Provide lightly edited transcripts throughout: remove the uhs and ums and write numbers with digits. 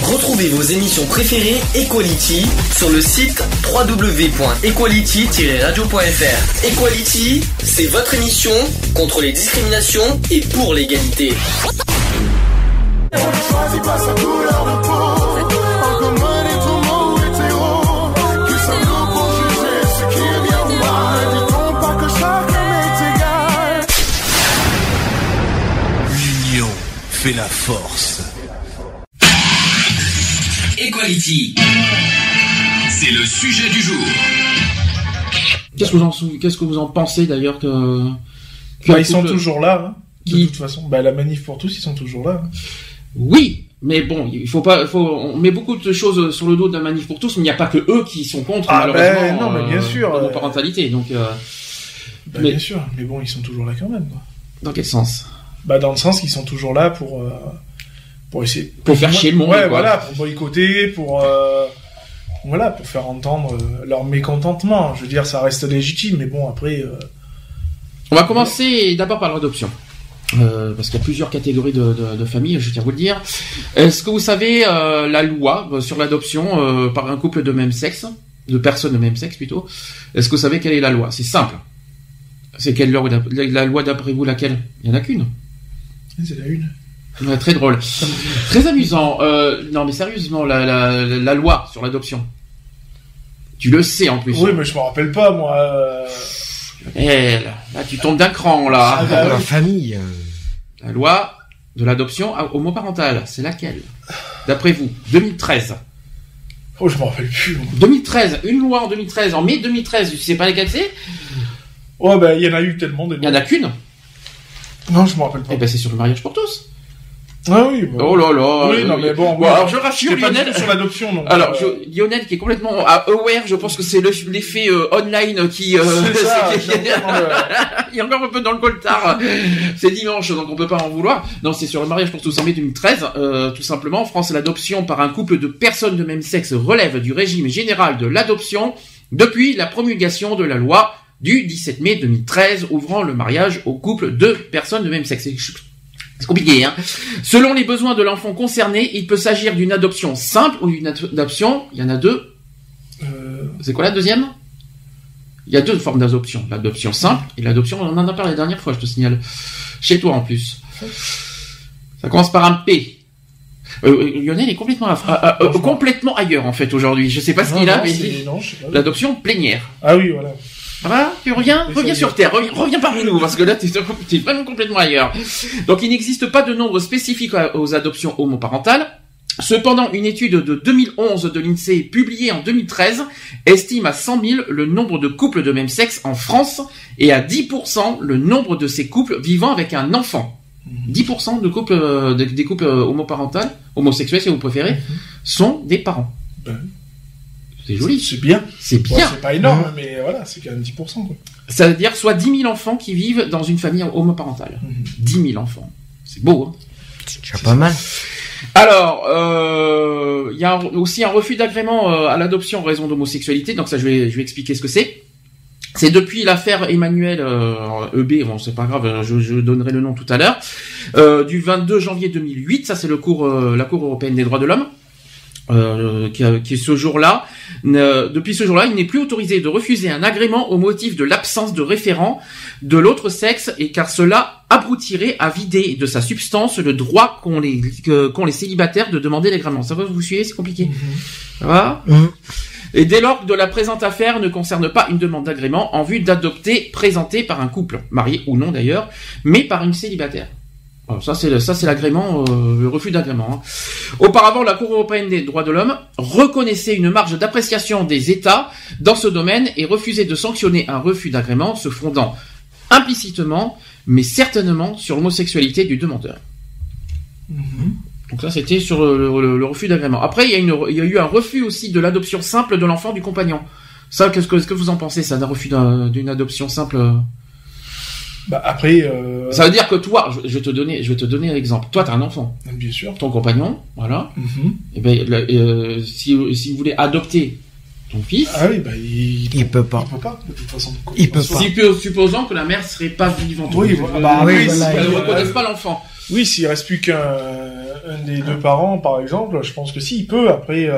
Retrouvez vos émissions préférées Equality sur le site www.equality-radio.fr. Equality, c'est votre émission contre les discriminations et pour l'égalité. On ne choisit pas sa couleur de peau. En commun et tout mot hétéro. Qui sommes-nous pour juger ce qui est bien ou mal? Dit-on pas que chacun est égal? L'union fait la force. Equality, c'est le sujet du jour. Qu'est-ce que vous en pensez d'ailleurs que ils sont toujours là, hein, de toute façon. La manif pour tous, ils sont toujours là. Hein. Oui, mais bon, on met beaucoup de choses sur le dos de la manif pour tous, mais il n'y a pas que eux qui sont contre, malheureusement. Non, mais bien sûr. L'homoparentalité, donc. Bien sûr, mais bon, ils sont toujours là quand même, quoi. Dans quel sens? Dans le sens qu'ils sont toujours là pour essayer. Pour faire chier le monde. Ouais, quoi. Voilà, pour boycotter, pour faire entendre leur mécontentement. Je veux dire, ça reste légitime, mais bon, après. On va commencer d'abord par l'adoption. Parce qu'il y a plusieurs catégories de familles, je tiens à vous le dire. Est-ce que vous savez la loi sur l'adoption par un couple de même sexe, de personnes de même sexe plutôt? Est-ce que vous savez quelle est la loi? C'est simple. C'est quelle loi? La loi d'après vous, laquelle? Il n'y en a qu'une. C'est la une. Ouais, très drôle. Très amusant. Non mais sérieusement, la loi sur l'adoption. Tu le sais en plus. Oui, mais je me rappelle pas, moi. Là, tu tombes d'un cran, là. La famille. La loi de l'adoption homoparentale, c'est laquelle? D'après vous, 2013. Oh, je me rappelle plus. 2013, une loi en 2013, en mai 2013, tu sais pas laquelle c'est? Oh, il y en a eu tellement. Il y en a qu'une? Non, je me rappelle pas. C'est sur le mariage pour tous. Ah oui. Oh là là. Oui, non mais bon. Alors je rassure Lionel sur l'adoption. Donc, Lionel qui est complètement aware, je pense que c'est l'effet online qui. C'est ça. Il est encore un peu dans le coltard. C'est dimanche, donc on peut pas en vouloir. Non, c'est sur le mariage pour tous en mai 2013. Tout simplement, en France, l'adoption par un couple de personnes de même sexe relève du régime général de l'adoption depuis la promulgation de la loi du 17 mai 2013 ouvrant le mariage aux couples de personnes de même sexe. C'est compliqué, hein. Selon les besoins de l'enfant concerné, il peut s'agir d'une adoption simple ou d'une adoption. Il y en a deux. C'est quoi la deuxième? Il y a deux formes d'adoption. L'adoption simple et l'adoption, on en a parlé la dernière fois, je te signale. Chez toi, en plus. Ça commence par un P. Lionel est complètement, complètement ailleurs, en fait, aujourd'hui. Je sais pas ce qu'il a, mais l'adoption plénière. Ah oui, voilà. Ça va? Tu reviens sur Terre, reviens parmi nous, parce que là, t'es vraiment complètement ailleurs. Donc, il n'existe pas de nombre spécifique aux adoptions homoparentales. Cependant, une étude de 2011 de l'INSEE, publiée en 2013, estime à 100 000 le nombre de couples de même sexe en France et à 10% le nombre de ces couples vivant avec un enfant. 10% de couples, des couples homosexuels, si vous préférez, sont des parents. C'est joli. C'est bien. C'est bien. C'est pas énorme, mais voilà, c'est quand même 10%, quoi. Ça veut dire soit 10 000 enfants qui vivent dans une famille homoparentale. 10 000 enfants. C'est beau, hein. C'est déjà pas mal. Alors, il y a aussi un refus d'agrément à l'adoption en raison d'homosexualité. Donc ça, je vais expliquer ce que c'est. C'est depuis l'affaire Emmanuel EB, bon c'est pas grave, je donnerai le nom tout à l'heure, du 22 janvier 2008. Ça c'est la Cour européenne des droits de l'homme. Qui est ce jour-là. Depuis ce jour-là, il n'est plus autorisé de refuser un agrément au motif de l'absence de référent de l'autre sexe et car cela aboutirait à vider de sa substance le droit qu'ont les célibataires de demander l'agrément. Ça va, vous suivez? C'est compliqué. Ça va? Et dès lors que la présente affaire ne concerne pas une demande d'agrément en vue d'adopter présentée par un couple, marié ou non d'ailleurs, mais par une célibataire. Alors ça c'est l'agrément, le refus d'agrément. Hein. Auparavant, la Cour européenne des droits de l'homme reconnaissait une marge d'appréciation des États dans ce domaine et refusait de sanctionner un refus d'agrément se fondant implicitement, mais certainement sur l'homosexualité du demandeur. Donc ça c'était sur le refus d'agrément. Après il y a eu un refus aussi de l'adoption simple de l'enfant du compagnon. Ça, qu'est-ce que vous en pensez, ça, d'un refus d'une adoption simple? Après, ça veut dire que toi, je vais te donner l'exemple. Toi, t'as un enfant. Bien sûr. Ton compagnon, voilà. Et ben, si vous voulez adopter ton fils. Ah oui, il peut pas. Il peut pas, de toute façon. Il peut pas. Supposons que la mère serait pas vivante. Oui, elle ne reconnaisse pas l'enfant. Oui, s'il reste plus un des deux parents, par exemple, je pense que si, il peut. Après,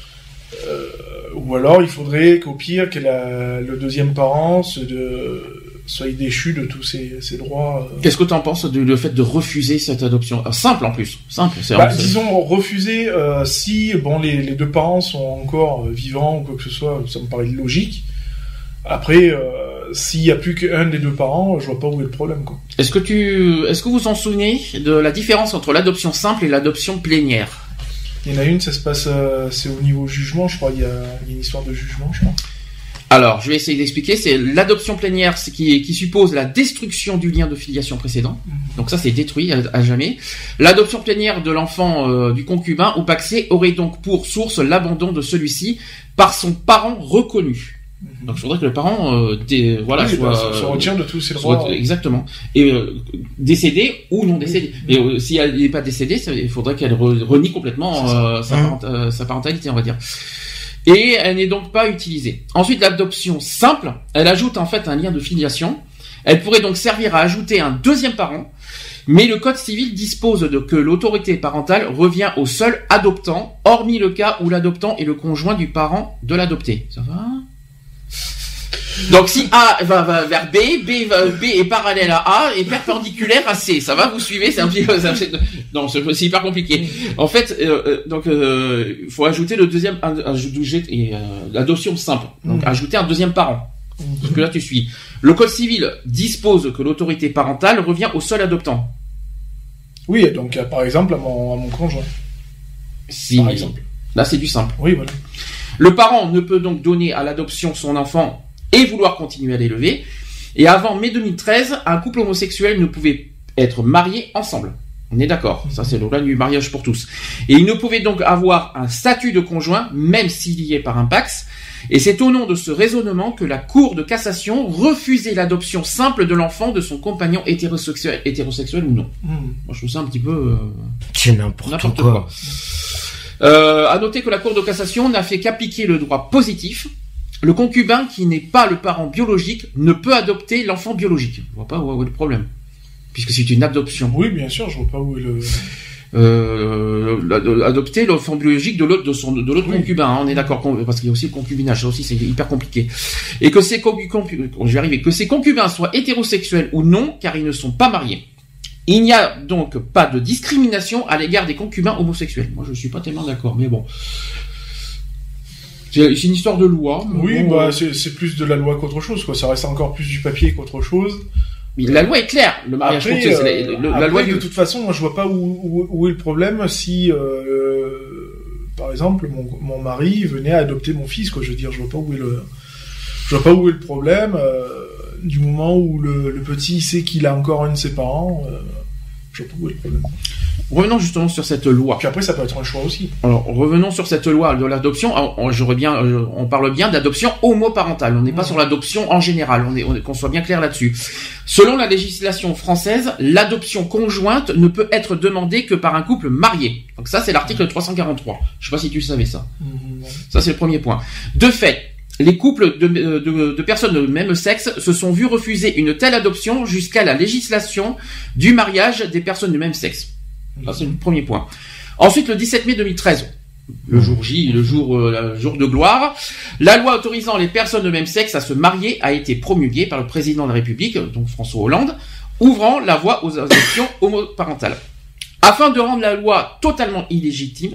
ou alors il faudrait qu'au pire que le deuxième parent soit déchu de tous ses droits. Qu'est-ce que tu en penses du fait de refuser cette adoption? Simple en plus, simple. Disons refuser si les deux parents sont encore vivants ou quoi que ce soit, ça me paraît logique. Après, s'il y a plus qu'un des deux parents, je vois pas où est le problème, quoi. Est-ce que vous en souvenez de la différence entre l'adoption simple et l'adoption plénière? Il y en a une, ça se passe, c'est au niveau jugement, je crois. Il y a une histoire de jugement, je crois. Alors, je vais essayer d'expliquer. C'est l'adoption plénière, c'est qui suppose la destruction du lien de filiation précédent. Donc ça, c'est détruit à jamais. L'adoption plénière de l'enfant du concubin ou pacsé aurait donc pour source l'abandon de celui-ci par son parent reconnu. Donc, il faudrait que le parent, se retire de tous ses droits. Exactement. Et décédé ou non décédé. Et s'il n'est pas décédé, il faudrait qu'elle renie complètement sa parentalité, on va dire. Et elle n'est donc pas utilisée. Ensuite, l'adoption simple, elle ajoute en fait un lien de filiation. Elle pourrait donc servir à ajouter un deuxième parent, mais le Code civil dispose que l'autorité parentale revient au seul adoptant, hormis le cas où l'adoptant est le conjoint du parent de l'adopté. Ça va ? Donc si A va vers B est parallèle à A et perpendiculaire à C, ça va, vous suivez? C'est un petit peu, non, c'est hyper compliqué. En fait, faut ajouter le deuxième, l'adoption simple. Donc ajouter un deuxième parent. Parce que là tu suis. Le Code civil dispose que l'autorité parentale revient au seul adoptant. Oui, donc par exemple à mon conjoint. Par exemple. Là c'est du simple. Oui, voilà. Le parent ne peut donc donner à l'adoption son enfant et vouloir continuer à l'élever. Et avant mai 2013, un couple homosexuel ne pouvait être marié ensemble. On est d'accord, ça c'est le loi du mariage pour tous. Et il ne pouvait donc avoir un statut de conjoint, même s'il y est par un pax. Et c'est au nom de ce raisonnement que la Cour de cassation refusait l'adoption simple de l'enfant de son compagnon hétérosexuel ou non. Moi je trouve ça un petit peu... c'est n'importe quoi. À noter que la Cour de cassation n'a fait qu'appliquer le droit positif. Le concubin qui n'est pas le parent biologique ne peut adopter l'enfant biologique. Je vois pas où est le problème. Puisque c'est une adoption. Oui, bien sûr, je vois pas où est adopter l'enfant biologique de l'autre concubin, hein, on est d'accord, parce qu'il y a aussi le concubinage, ça aussi c'est hyper compliqué. Et que ces concubins soient hétérosexuels ou non, car ils ne sont pas mariés. Il n'y a donc pas de discrimination à l'égard des concubins homosexuels. Moi je suis pas tellement d'accord, mais bon. C'est une histoire de loi. Oui, c'est plus de la loi qu'autre chose, quoi. Ça reste encore plus du papier qu'autre chose. Mais la loi est claire. Le mariage pour tous, la loi de toute façon, moi je vois pas où est le problème si, par exemple, mon mari venait à adopter mon fils, quoi. Je veux dire, je vois pas où est le problème. Du moment où le petit sait qu'il a encore un de ses parents, je vois pas où est le problème. Revenons justement sur cette loi. Puis après, ça peut être un choix aussi. Alors, revenons sur cette loi de l'adoption. On parle bien d'adoption homoparentale. On n'est pas sur l'adoption en général. Qu'on soit bien clair là-dessus. Selon la législation française, l'adoption conjointe ne peut être demandée que par un couple marié. Donc ça, c'est l'article 343. Je sais pas si tu savais ça. Ça, c'est le premier point. De fait, les couples de personnes de même sexe se sont vus refuser une telle adoption jusqu'à la législation du mariage des personnes de même sexe. Ça, c'est le premier point. Ensuite, le 17 mai 2013, le jour J, le jour de gloire, la loi autorisant les personnes de même sexe à se marier a été promulguée par le président de la République, donc François Hollande, ouvrant la voie aux adoptions homoparentales. Afin de rendre la loi totalement illégitime,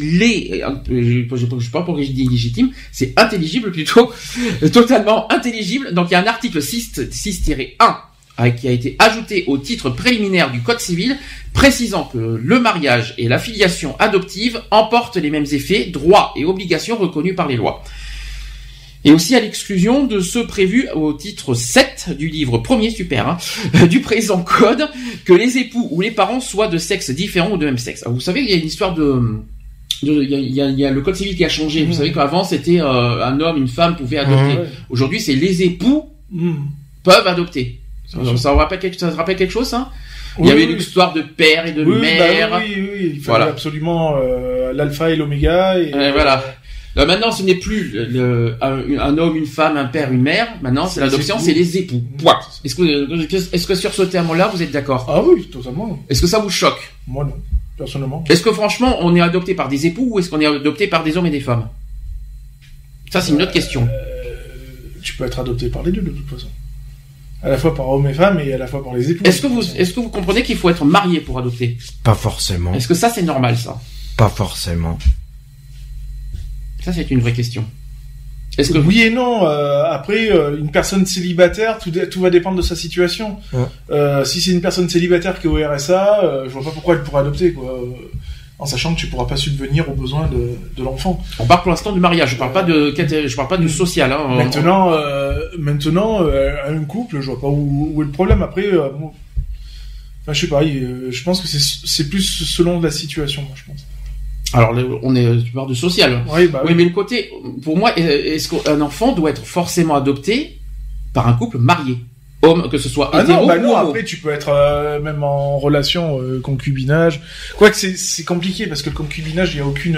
je sais pas pourquoi je dis illégitime, c'est intelligible plutôt, totalement intelligible. Donc il y a un article 6-1 qui a été ajouté au titre préliminaire du Code civil, précisant que le mariage et la filiation adoptive emportent les mêmes effets, droits et obligations reconnus par les lois. Et aussi à l'exclusion de ceux prévus au titre 7 du livre premier, du présent code, que les époux ou les parents soient de sexe différent ou de même sexe. Alors, vous savez, il y a une histoire il y a le Code civil qui a changé. Vous savez qu'avant, c'était un homme, une femme pouvaient adopter. Aujourd'hui, c'est les époux peuvent adopter. Ça te rappelle quelque chose, ça? Il y avait l'histoire de père et de mère. Oui, il fallait absolument l'alpha et l'oméga. Et voilà. Maintenant, ce n'est plus un homme, une femme, un père, une mère. Maintenant, c'est l'adoption, c'est les époux. Point. Est-ce que sur ce terme-là, vous êtes d'accord? Ah oui, totalement. Est-ce que ça vous choque? Moi, non. personnellement. Est-ce que franchement, on est adopté par des époux ou est-ce qu'on est adopté par des hommes et des femmes? Ça, c'est une autre question. Tu peux être adopté par les deux de toute façon. À la fois par hommes et femmes et à la fois par les époux. Est-ce que vous comprenez qu'il faut être marié pour adopter? Pas forcément. Est-ce que ça, c'est normal, ça? Pas forcément. Ça, c'est une vraie question. Est-ce que oui et non. Après, une personne célibataire, tout va dépendre de sa situation. Ouais. Si c'est une personne célibataire qui est au RSA, je vois pas pourquoi elle pourrait adopter, quoi. En sachant que tu pourras pas subvenir aux besoins de l'enfant. On parle pour l'instant du mariage. Je parle pas du social. Hein. Maintenant, un couple, je vois pas où est le problème. Après, je sais pas. Je pense que c'est plus selon la situation, moi, je pense. Alors, tu parles de social. Oui, mais le côté, pour moi, est-ce qu'un enfant doit être forcément adopté par un couple marié? Homme, que ce soit hétéro ou homo. Après, tu peux être même en relation concubinage. Quoique c'est compliqué, parce que le concubinage, il y a aucune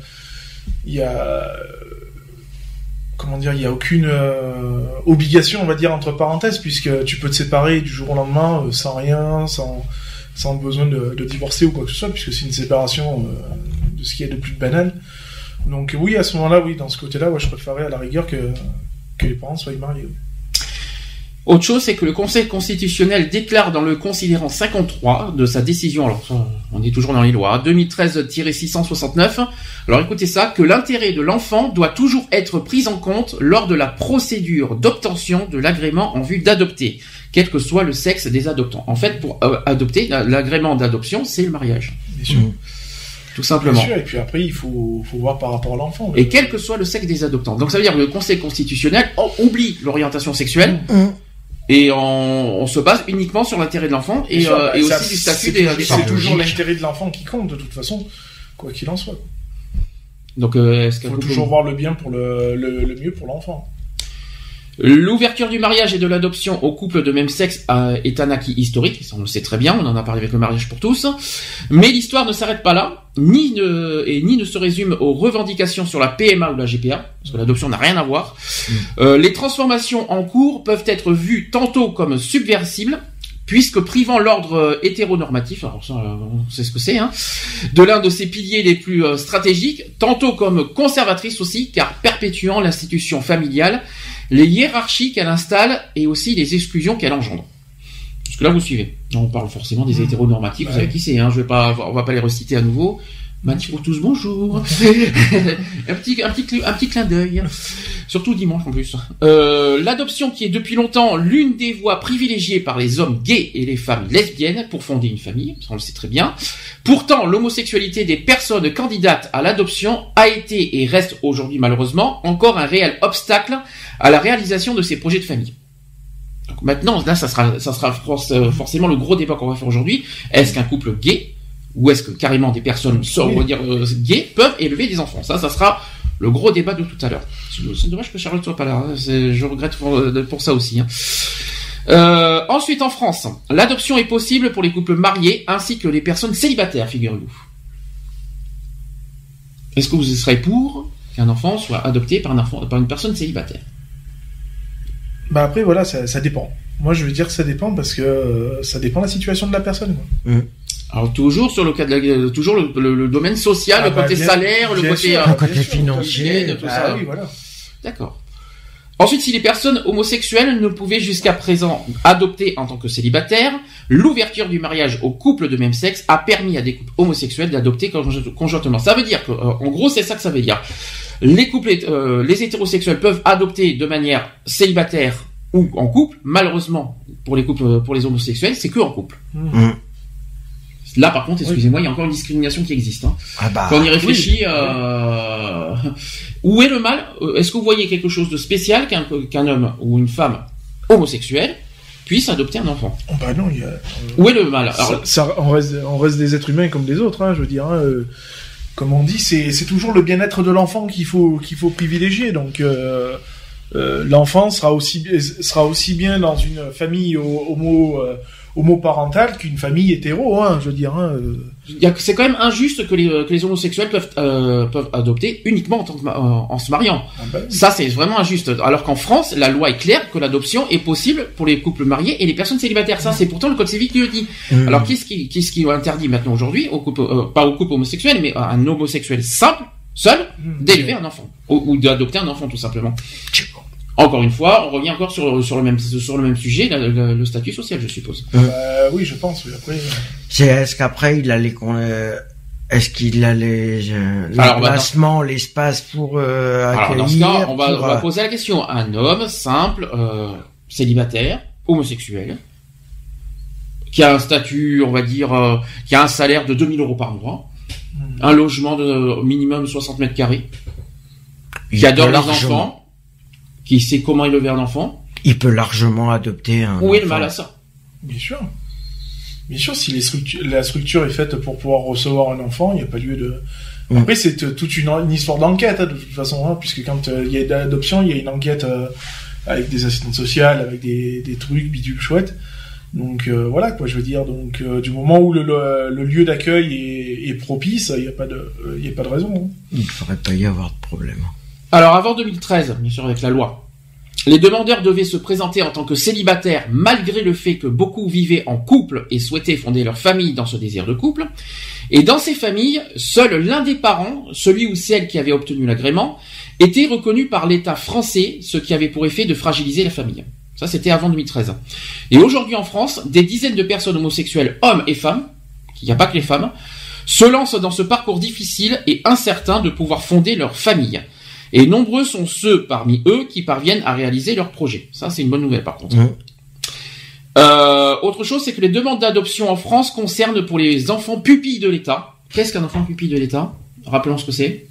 obligation, on va dire, entre parenthèses, puisque tu peux te séparer du jour au lendemain sans rien, sans besoin de divorcer ou quoi que ce soit, puisque c'est une séparation de ce qu'il y a de plus banal. Donc oui, à ce moment-là, oui, dans ce côté-là, je préférerais à la rigueur que les parents soient mariés. Autre chose, c'est que le Conseil constitutionnel déclare dans le considérant 53 de sa décision, alors ça, on est toujours dans les lois, 2013-669, alors écoutez ça, que l'intérêt de l'enfant doit toujours être pris en compte lors de la procédure d'obtention de l'agrément en vue d'adopter, quel que soit le sexe des adoptants. En fait, pour adopter, l'agrément d'adoption, c'est le mariage. Bien sûr. Tout simplement. Bien sûr, et puis après, il faut voir par rapport à l'enfant. Et quel que soit le sexe des adoptants. Donc ça veut dire que le Conseil constitutionnel oublie l'orientation sexuelle, et on se base uniquement sur l'intérêt de l'enfant et aussi du statut des parents. C'est toujours l'intérêt de l'enfant qui compte, de toute façon, quoi qu'il en soit. Donc, est-ce qu'il faut toujours voir le bien pour le mieux pour l'enfant. L'ouverture du mariage et de l'adoption aux couples de même sexe est un acquis historique, ça on le sait très bien, on en a parlé avec le mariage pour tous, mais l'histoire ne s'arrête pas là, ni ne se résume aux revendications sur la PMA ou la GPA, parce que l'adoption n'a rien à voir. Les transformations en cours peuvent être vues tantôt comme subversibles, puisque privant l'ordre hétéronormatif, alors ça on sait ce que c'est, de l'un de ses piliers les plus stratégiques, tantôt comme conservatrices aussi, car perpétuant l'institution familiale, les hiérarchies qu'elle installe et aussi les exclusions qu'elle engendre. Parce que là, vous suivez. On parle forcément des hétéronormatifs, vous savez qui c'est, on va pas les reciter à nouveau. Mathieu pour tous, bonjour. un petit clin d'œil. Surtout dimanche en plus. L'adoption qui est depuis longtemps l'une des voies privilégiées par les hommes gays et les femmes lesbiennes pour fonder une famille, ça on le sait très bien. Pourtant, l'homosexualité des personnes candidates à l'adoption a été et reste aujourd'hui malheureusement encore un réel obstacle à la réalisation de ces projets de famille. Donc maintenant, là, ça sera forcément le gros débat qu'on va faire aujourd'hui. Est-ce qu'un couple gay ou est-ce que carrément des personnes, on va dire gays, peuvent élever des enfants? Ça sera le gros débat de tout à l'heure. C'est dommage que Charlotte soit pas là. Je regrette pour ça aussi. Ensuite, en France, l'adoption est possible pour les couples mariés ainsi que les personnes célibataires, figurez-vous. Est-ce que vous serez pour qu'un enfant soit adopté par une personne célibataire? Bah après, voilà, ça dépend. Moi, je veux dire que ça dépend parce que ça dépend de la situation de la personne, quoi. Alors toujours sur le cas toujours le domaine social, le côté salaire, le côté financier, tout ça. Oui, voilà. D'accord. Ensuite, si les personnes homosexuelles ne pouvaient jusqu'à présent adopter en tant que célibataires, l'ouverture du mariage aux couples de même sexe a permis à des couples homosexuels d'adopter conjointement. Ça veut dire que, en gros, c'est ça que ça veut dire. Les couples, les hétérosexuels peuvent adopter de manière célibataire ou en couple. Malheureusement, pour les homosexuels, c'est que en couple. Là, par contre, excusez-moi, il y a encore une discrimination qui existe. Quand on y réfléchit, où est le mal? Est-ce que vous voyez quelque chose de spécial qu'un homme ou une femme homosexuelle puisse adopter un enfant? Bah non, où est le mal? Alors, on reste des êtres humains comme des autres, je veux dire. Comme on dit, c'est toujours le bien-être de l'enfant qu'il faut privilégier. Donc, l'enfant sera aussi bien dans une famille homoparentale qu'une famille hétéro, hein, je veux dire. Hein, C'est quand même injuste que les homosexuels peuvent adopter uniquement en se mariant. Ah bah oui. Ça, c'est vraiment injuste. Alors qu'en France, la loi est claire que l'adoption est possible pour les couples mariés et les personnes célibataires. Ça, c'est pourtant le code civil qui le dit. Alors, qu'est-ce qui interdit maintenant aujourd'hui pas au couple homosexuel, mais à un homosexuel seul, d'élever un enfant ou d'adopter un enfant tout simplement. Encore une fois, on revient encore sur le même sujet, le statut social, je suppose. Oui, je pense. Oui, après. Est-ce qu'après est-ce qu'il a l'emplacement, l'espace pour accueillir? Alors dans ce cas, on va poser la question. Un homme simple, célibataire, homosexuel, qui a un statut, on va dire, qui a un salaire de 2 000 € par mois, un logement de minimum 60 mètres carrés, qui adore les enfants, qui sait comment élever un enfant. Il peut largement adopter un Où est le mal à ça? Bien sûr. Bien sûr, si la structure est faite pour pouvoir recevoir un enfant, il n'y a pas lieu de... Après, c'est toute une histoire d'enquête, hein, de toute façon, hein, puisque quand il y a de l'adoption, il y a une enquête avec des assistantes sociales, avec des trucs bidules chouettes. Donc voilà, quoi, je veux dire. Donc du moment où le lieu d'accueil est propice, il n'y a pas de raison. Hein. Il ne devrait pas y avoir de problème. Alors avant 2013, bien sûr avec la loi, les demandeurs devaient se présenter en tant que célibataires malgré le fait que beaucoup vivaient en couple et souhaitaient fonder leur famille dans ce désir de couple. Et dans ces familles, seul l'un des parents, celui ou celle qui avait obtenu l'agrément, était reconnu par l'État français, ce qui avait pour effet de fragiliser la famille. Ça, c'était avant 2013. Et aujourd'hui en France, des dizaines de personnes homosexuelles, hommes et femmes, il n'y a pas que les femmes, se lancent dans ce parcours difficile et incertain de pouvoir fonder leur famille. Et nombreux sont ceux parmi eux qui parviennent à réaliser leur projet. Ça, c'est une bonne nouvelle par contre. Autre chose, c'est que les demandes d'adoption en France concernent pour les enfants pupilles de l'État. Qu'est-ce qu'un enfant pupille de l'État? Rappelons ce que c'est.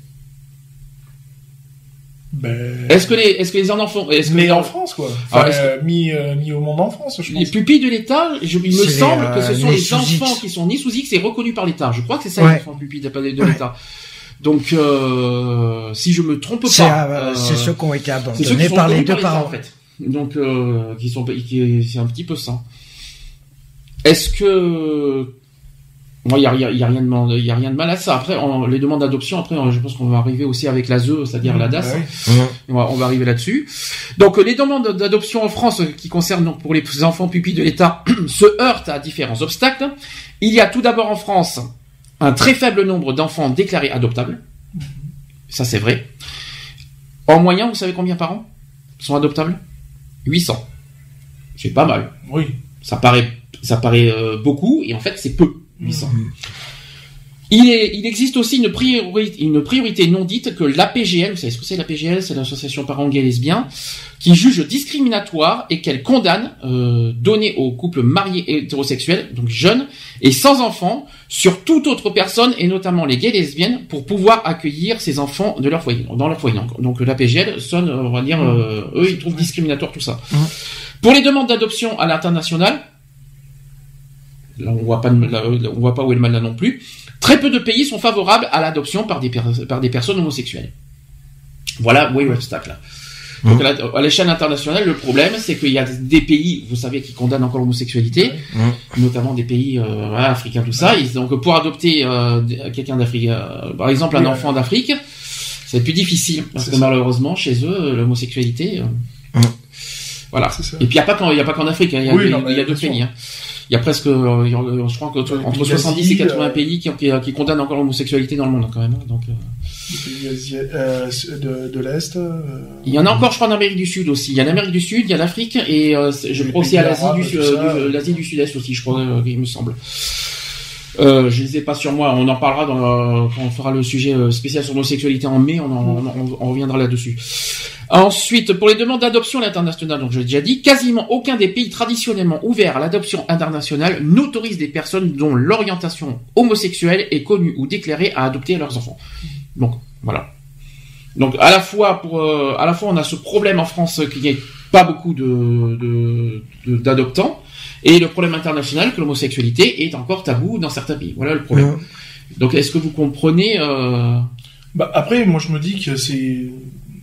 Est-ce que les enfants... Mais en France, quoi. Enfin, mis au monde en France, je pense. Les pupilles de l'État, il me semble que ce sont les enfants qui sont nés sous X et reconnus par l'État. Je crois que c'est ça, les enfants pupilles de l'État. Donc, si je me trompe pas, c'est ceux qui ont été abandonnés par les deux parents, en fait. Donc, c'est un petit peu ça. Est-ce que moi, il y a rien de mal à ça. Après, les demandes d'adoption, après, je pense qu'on va arriver aussi avec l'ASE, c'est-à-dire la DAS. On va arriver là-dessus. Donc, les demandes d'adoption en France, qui concernent donc pour les enfants pupilles de l'État, se heurtent à différents obstacles. Il y a tout d'abord en France un très faible nombre d'enfants déclarés adoptables. Ça, c'est vrai. En moyenne, vous savez combien par an sont adoptables? 800. C'est pas mal. Oui. Ça paraît beaucoup, et en fait, c'est peu. 800. Il existe aussi une priorité non dite que l'APGL, vous savez ce que c'est l'APGL, c'est l'association parents gays et lesbiens, qui juge discriminatoire et qu'elle condamne donner aux couples mariés hétérosexuels, donc jeunes et sans enfants, sur toute autre personne et notamment les gays et lesbiennes, pour pouvoir accueillir ces enfants dans leur foyer. Donc l'APGL sonne, on va dire, eux ils trouvent discriminatoire tout ça. Pour les demandes d'adoption à l'international, là on voit pas où est le mal là non plus. Très peu de pays sont favorables à l'adoption par des personnes homosexuelles. Voilà où est l'obstacle. Donc à l'échelle internationale, le problème, c'est qu'il y a des pays, vous savez, qui condamnent encore l'homosexualité, notamment des pays africains, tout ça. Donc pour adopter quelqu'un d'Afrique, par exemple un enfant d'Afrique, c'est plus difficile parce que malheureusement chez eux l'homosexualité. Voilà. Et puis il y a pas qu'en Afrique, hein, il y a d'autres pays. Hein. Il y a presque, je crois entre 70 et 80 pays qui condamnent encore l'homosexualité dans le monde quand même. Donc, les pays de l'Est. Il y en a encore, je crois, en Amérique du Sud aussi. Il y a l'Amérique du Sud, il y a l'Afrique et je crois aussi à l'Asie du Sud-Est aussi, je crois, il me semble. Je les ai pas sur moi. On en parlera quand on fera le sujet spécial sur l'homosexualité en mai. On reviendra là-dessus. Ensuite, pour les demandes d'adoption à l'international, donc je l'ai déjà dit, quasiment aucun des pays traditionnellement ouverts à l'adoption internationale n'autorise des personnes dont l'orientation homosexuelle est connue ou déclarée à adopter leurs enfants. Donc voilà. Donc à la fois on a ce problème en France qu'il n'y ait pas beaucoup d'adoptants, et le problème international que l'homosexualité est encore tabou dans certains pays. Voilà le problème. Donc est-ce que vous comprenez Après, moi je me dis que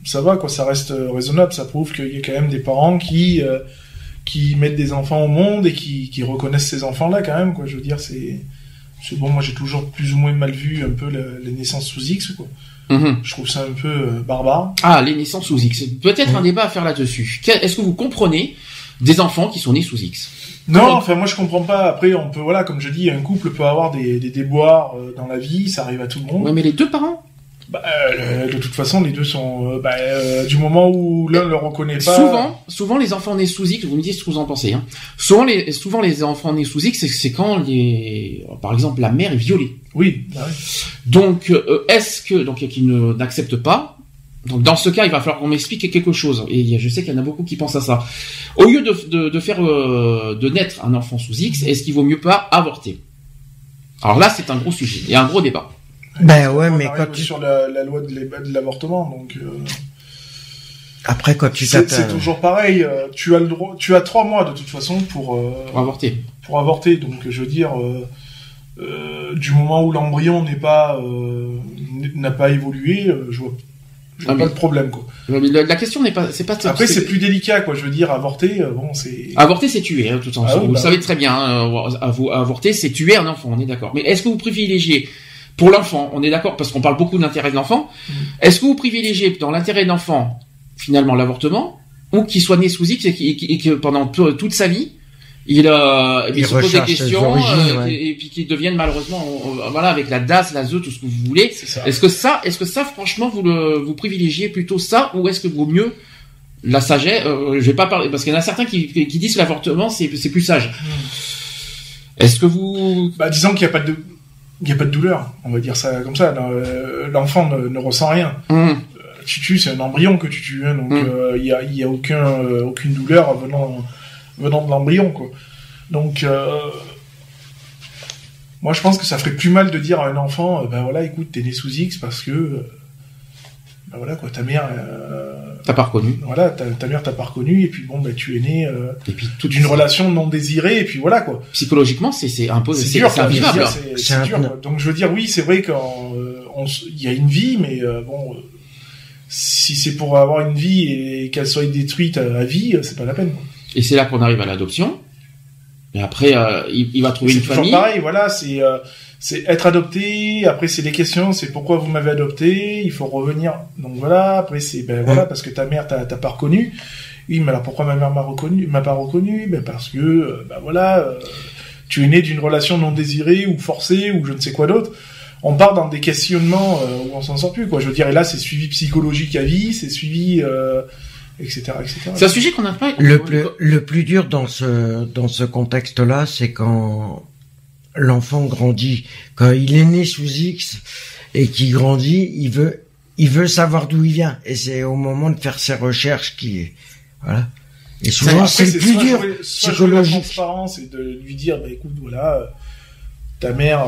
ça va quoi, ça reste raisonnable. Ça prouve qu'il y a quand même des parents qui mettent des enfants au monde et qui reconnaissent ces enfants-là quand même quoi. Je veux dire, c'est bon. Moi, j'ai toujours plus ou moins mal vu un peu les naissances sous X quoi. Je trouve ça un peu barbare. Ah, les naissances sous X. Peut-être un débat à faire là-dessus. Est-ce que vous comprenez des enfants qui sont nés sous X? Non, enfin moi je comprends pas. Après, on peut, voilà, comme je dis, un couple peut avoir des déboires dans la vie, ça arrive à tout le monde. Ouais, mais les deux parents? De toute façon, les deux sont du moment où l'un le reconnaît pas. Souvent les enfants nés sous X, vous me dites ce que vous en pensez. Hein. Souvent les enfants nés sous X, c'est quand par exemple la mère est violée. Oui. Bah oui. Donc qui n'accepte pas. Donc dans ce cas, il va falloir qu'on m'explique quelque chose. Et je sais qu'il y en a beaucoup qui pensent à ça. Au lieu de faire de naître un enfant sous X, est-ce qu'il vaut mieux pas avorter? Alors là, c'est un gros sujet et un gros débat. Ben ouais, mais quand tu sur la loi de l'avortement, donc après quand tu c'est toujours pareil. Tu as le droit, tu as 3 mois de toute façon pour avorter. Pour avorter, donc je veux dire, du moment où l'embryon n'a pas évolué, je vois pas le problème quoi. La question c'est pas. Après c'est plus délicat quoi. Je veux dire, avorter, c'est. Avorter, c'est tuer, hein, de toute façon. Vous savez très bien. Avorter, c'est tuer un enfant. On est d'accord. Mais est-ce que vous privilégiez pour l'enfant, on est d'accord, parce qu'on parle beaucoup de l'intérêt de l'enfant. Est-ce que vous privilégiez dans l'intérêt de l'enfant, finalement, l'avortement, ou qu'il soit né sous X et que pendant toute sa vie, il se pose des questions, et puis qu'il devienne malheureusement, avec la DAS, la ZE, tout ce que vous voulez. Est-ce que ça, franchement, vous privilégiez plutôt ça, ou est-ce que vaut mieux la sagesse, je vais pas parler, parce qu'il y en a certains qui disent que l'avortement, c'est plus sage. Est-ce que vous... disons qu'il n'y a pas de douleur, on va dire ça comme ça. L'enfant ne ressent rien. Tu tues, c'est un embryon que tu tues, hein, donc il y a aucune douleur venant de l'embryon, quoi. Donc moi je pense que ça ferait plus mal de dire à un enfant, écoute, t'es né sous X parce que quoi, ta mère t'as pas reconnu. Voilà, ta mère t'a pas reconnu, et puis tu es né et puis d'une relation non désirée, et puis voilà quoi. Psychologiquement, c'est imposé, c'est dur, c'est invivable. C'est dur, quoi. Donc je veux dire, oui, c'est vrai qu'il y a une vie, mais si c'est pour avoir une vie et qu'elle soit détruite à vie, c'est pas la peine, quoi. Et c'est là qu'on arrive à l'adoption. Et après, il va trouver une famille. C'est toujours pareil, voilà, c'est être adopté. Après, c'est les questions, c'est pourquoi vous m'avez adopté. Il faut revenir. Donc voilà. Après, c'est parce que ta mère t'as pas reconnu. Oui, mais alors pourquoi ma mère m'a pas reconnu? Parce que tu es né d'une relation non désirée ou forcée ou je ne sais quoi d'autre. On part dans des questionnements où on s'en sort plus, quoi. Je veux dire, et là, c'est suivi psychologique à vie, c'est suivi. Etc. C'est un sujet qu'on n'a pas. Le plus dur dans ce contexte-là, c'est quand l'enfant grandit, quand il est né sous X et qu'il grandit, il veut savoir d'où il vient, et c'est au moment de faire ses recherches voilà. Et souvent c'est le plus dur psychologique. La transparence et de lui dire, écoute, voilà, ta mère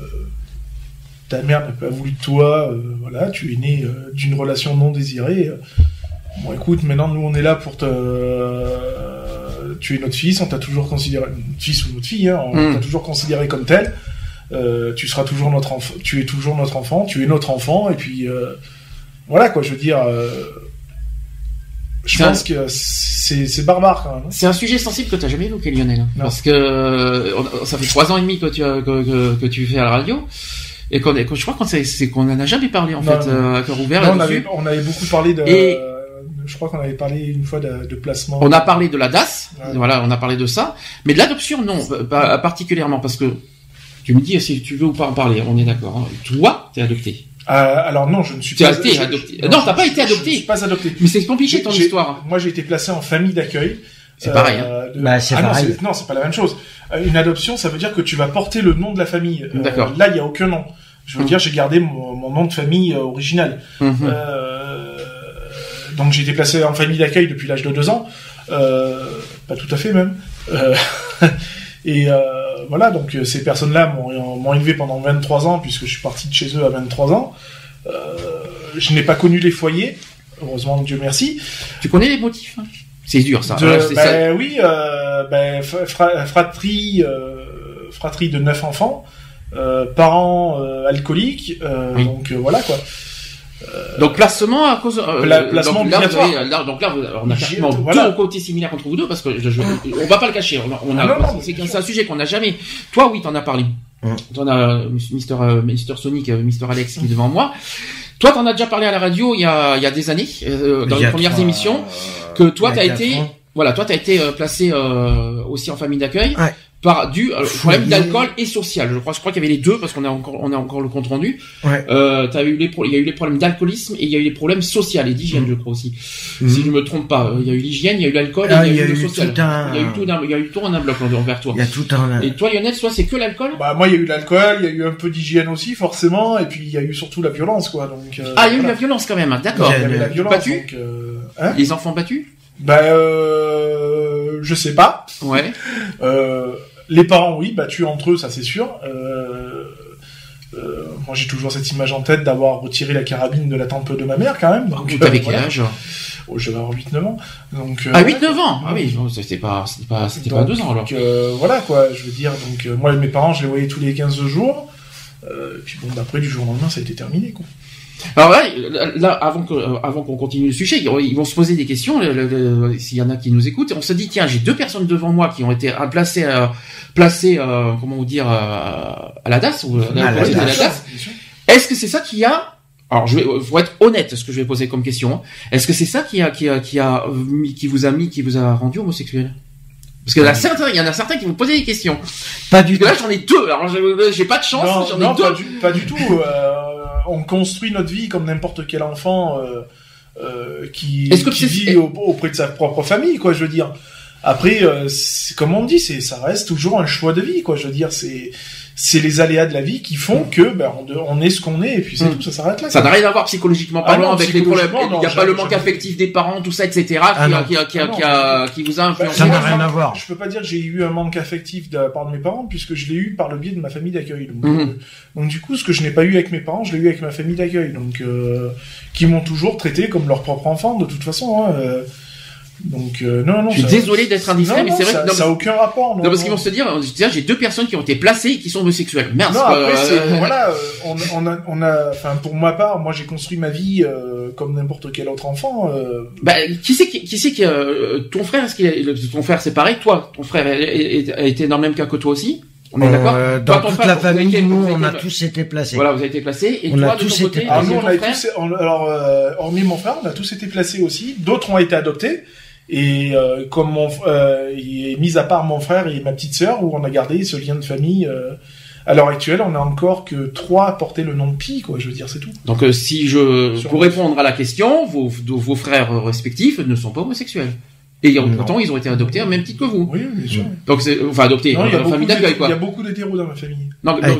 n'a pas voulu de toi, voilà, tu es né d'une relation non désirée. Bon, écoute, maintenant, nous, on est là pour tu es notre fils, on t'a toujours considéré, notre fils ou notre fille, hein, on t'a toujours considéré comme tel, tu seras toujours notre enfant, tu es toujours notre enfant, tu es notre enfant, et puis, voilà, quoi, je veux dire, je pense que c'est barbare, quand même. C'est un sujet sensible que t'as jamais évoqué, Lionel. Non. Parce que, ça fait 3 ans et demi que tu fais à la radio. Et je crois qu'on en a jamais parlé, en fait, à cœur ouvert. Non, on avait beaucoup parlé je crois qu'on avait parlé une fois de placement. On a parlé de la DAS, voilà, on a parlé de ça, mais de l'adoption, non, pas particulièrement, parce que tu me dis si tu veux ou pas en parler, on est d'accord. Hein. Toi, t'es adopté. Alors non, je ne suis pas adopté. Non, t'as pas été adopté. Je suis pas adopté. Mais c'est compliqué ton histoire. Moi, j'ai été placé en famille d'accueil. C'est pareil. Hein. C'est pareil. Non, c'est pas la même chose. Une adoption, ça veut dire que tu vas porter le nom de la famille. D'accord. Là, il y a aucun nom. Je veux dire, j'ai gardé mon nom de famille original. Donc j'ai été placé en famille d'accueil depuis l'âge de 2 ans. Pas tout à fait même. Et voilà, donc ces personnes-là m'ont élevé pendant 23 ans, puisque je suis parti de chez eux à 23 ans. Je n'ai pas connu les foyers, heureusement, Dieu merci. Tu connais les motifs, hein? C'est dur, ça. Oui, fratrie de 9 enfants, parents alcooliques, oui. Donc voilà, quoi. Donc placement à cause placement donc, là, obligatoire. donc là on a carrément voilà. deux côtés similaires entre vous deux parce que on va pas le cacher. C'est un sujet qu'on n'a jamais. Toi oui t'en as parlé. T'en as Mister Sonic, Mister Alex qui est devant moi. Toi t'en as déjà parlé à la radio il y a des années dans les premières émissions que toi t'as été placé aussi en famille d'accueil. Ouais. Par problème d'alcool et social. Je crois qu'il y avait les deux parce qu'on a encore le compte rendu. Ouais. Il y a eu les problèmes d'alcoolisme et il y a eu les problèmes sociaux et d'hygiène, je crois aussi. Si je me trompe pas, il y a eu l'hygiène, il y a eu l'alcool et il y a eu le social. Il y a eu tout un bloc envers toi. Il y a tout un. Et toi, Lionel, soit c'est que l'alcool? Bah moi, il y a eu l'alcool, il y a eu un peu d'hygiène aussi, forcément, et puis il y a eu surtout la violence, quoi. Donc. Il y a eu la violence quand même. D'accord. Il y avait la violence. Battus. Les enfants battus? Je sais pas. Ouais. Les parents, oui, battus entre eux, ça c'est sûr. Moi, j'ai toujours cette image en tête d'avoir retiré la carabine de la tempe de ma mère, quand même. Donc, t'avais quel âge? J'avais 8-9 ans. Donc, 8-9 ans? Ah oui, c'était pas 2 ans, alors. Voilà, quoi, je veux dire. Donc, moi, mes parents, je les voyais tous les 15 jours. Puis bon, après, du jour au lendemain, ça a été terminé, quoi. Alors là, avant qu'on continue le sujet, ils vont se poser des questions. S'il y en a qui nous écoutent, on se dit tiens, j'ai deux personnes devant moi qui ont été placées, comment vous dire, à la DAS ou à la DAS. Est-ce que c'est ça qui a Alors, faut être honnête, ce que je vais poser comme question. Est-ce que c'est ça qui vous a rendu homosexuel? Parce que il y en a certains qui vous posent des questions. Pas du tout. Là, j'en ai deux. Alors, j'ai pas de chance. J'en ai deux. Pas du tout. On construit notre vie comme n'importe quel enfant qui vit auprès de sa propre famille, quoi. Je veux dire. Après, comme on dit, ça reste toujours un choix de vie, quoi. Je veux dire, c'est les aléas de la vie qui font que on est ce qu'on est, et puis c'est tout, ça s'arrête là. Ça n'a rien à voir psychologiquement parlant avec les problèmes. Il n'y a pas le manque affectif des parents, tout ça, etc. qui vous a influencé. Ça n'a rien à voir. Je peux pas dire que j'ai eu un manque affectif de la part de mes parents, puisque je l'ai eu par le biais de ma famille d'accueil. Donc du coup, ce que je n'ai pas eu avec mes parents, je l'ai eu avec ma famille d'accueil, donc qui m'ont toujours traité comme leur propre enfant, de toute façon. Donc non. Je suis désolé d'être indiscret, mais c'est vrai que ça a aucun rapport. Non, parce qu'ils vont se dire, j'ai deux personnes qui ont été placées et qui sont homosexuelles. Merde. Non, après voilà, on a, enfin pour ma part, moi j'ai construit ma vie comme n'importe quel autre enfant. Qui c'est que ton frère, ton frère c'est pareil, toi, ton frère a été dans le même cas que toi aussi. On est d'accord? Dans toute la famille, nous, on a tous été placés. Voilà, vous avez été placés. Et on toi, a tous été placés. Alors, nous, on a tous, hormis mon frère, on a tous été placés aussi. D'autres ont été adoptés. Et comme mis à part mon frère et ma petite sœur, où on a gardé ce lien de famille, à l'heure actuelle, on a encore que 3 à porter le nom de Pi, quoi. Je veux dire, c'est tout. Donc, pour répondre à la question, vos frères respectifs ne sont pas homosexuels. Et pourtant, ils ont été adoptés au même titre que vous. Oui, bien sûr. Donc, adoptés dans la famille d'accueil, quoi. Il y a beaucoup d'hétéros dans ma famille.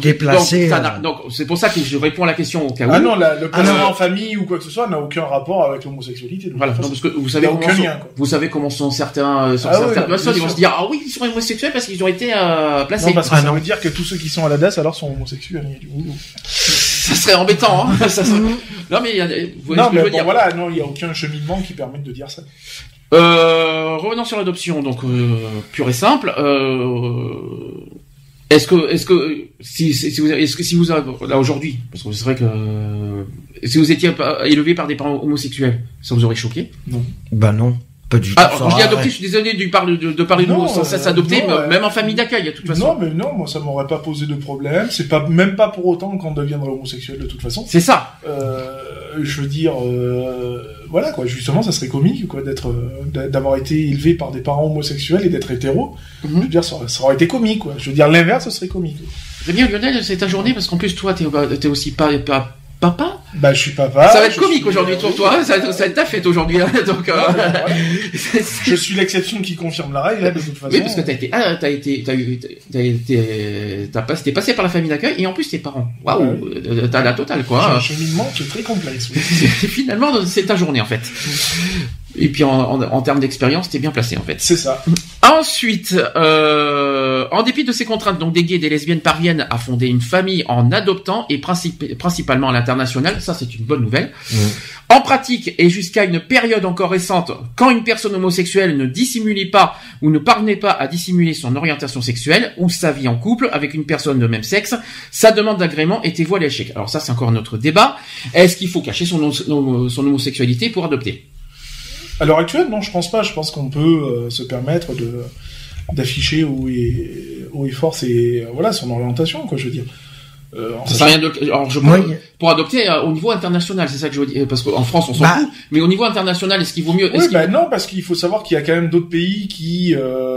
Donc, c'est pour ça que je réponds à la question au cas où. Ah non, le placement en famille ou quoi que ce soit n'a aucun rapport avec l'homosexualité. Voilà, non, parce que vous savez comment sont certaines personnes, ils vont se dire, ah oui, ils sont homosexuels parce qu'ils ont été placés. Non, parce que ça veut dire que tous ceux qui sont à la DAS alors sont homosexuels. Ça serait embêtant, hein. Non, mais voilà, non, il y a aucun cheminement qui permette de dire ça. Revenons sur l'adoption, donc pure et simple. Est-ce que si vous là aujourd'hui, parce que c'est vrai que si vous étiez élevé par des parents homosexuels, ça vous aurait choqué? Non. Bah non. Pas du tout. Quand je dis adopté, je suis désolé de parler de nous sans cesse adopté, même en famille d'accueil, de toute façon. Non, moi ça m'aurait pas posé de problème. C'est même pas pour autant qu'on deviendrait homosexuel de toute façon. C'est ça. Je veux dire, voilà quoi. Justement, ça serait comique quoi d'avoir été élevé par des parents homosexuels et d'être hétéro. Je veux dire, ça aurait été comique quoi. Je veux dire, l'inverse, ce serait comique. C'est bien Lionel, c'est ta journée parce qu'en plus toi, t'es aussi papa? Bah, je suis papa. Ça va être comique aujourd'hui pour toi, ça va être ta fête aujourd'hui, hein, donc, Je suis l'exception qui confirme la règle, là, de toute façon. Oui, parce que t'es passé par la famille d'accueil, et en plus tes parents. Waouh, t'as la totale, quoi. C'est un cheminement qui est très complexe, oui. Finalement, c'est ta journée, en fait. Et puis, en termes d'expérience, t'es bien placé, en fait. C'est ça. Ensuite, En dépit de ces contraintes, donc des gays et des lesbiennes parviennent à fonder une famille en adoptant et principalement à l'international. Ça, c'est une bonne nouvelle. En pratique, et jusqu'à une période encore récente, quand une personne homosexuelle ne dissimulait pas ou ne parvenait pas à dissimuler son orientation sexuelle ou sa vie en couple avec une personne de même sexe, sa demande d'agrément était vouée à l'échec. Alors ça, c'est encore notre débat. Est-ce qu'il faut cacher son homosexualité pour adopter ? À l'heure actuelle, non, je pense pas. Je pense qu'on peut se permettre d'afficher où est fort son orientation, quoi, je veux dire. Ça sert à rien de. Alors pour adopter au niveau international, c'est ça que je veux dire, parce qu'en France on s'en fout, mais au niveau international, est-ce qu'il vaut mieux? Non, parce qu'il faut savoir qu'il y a quand même d'autres pays qui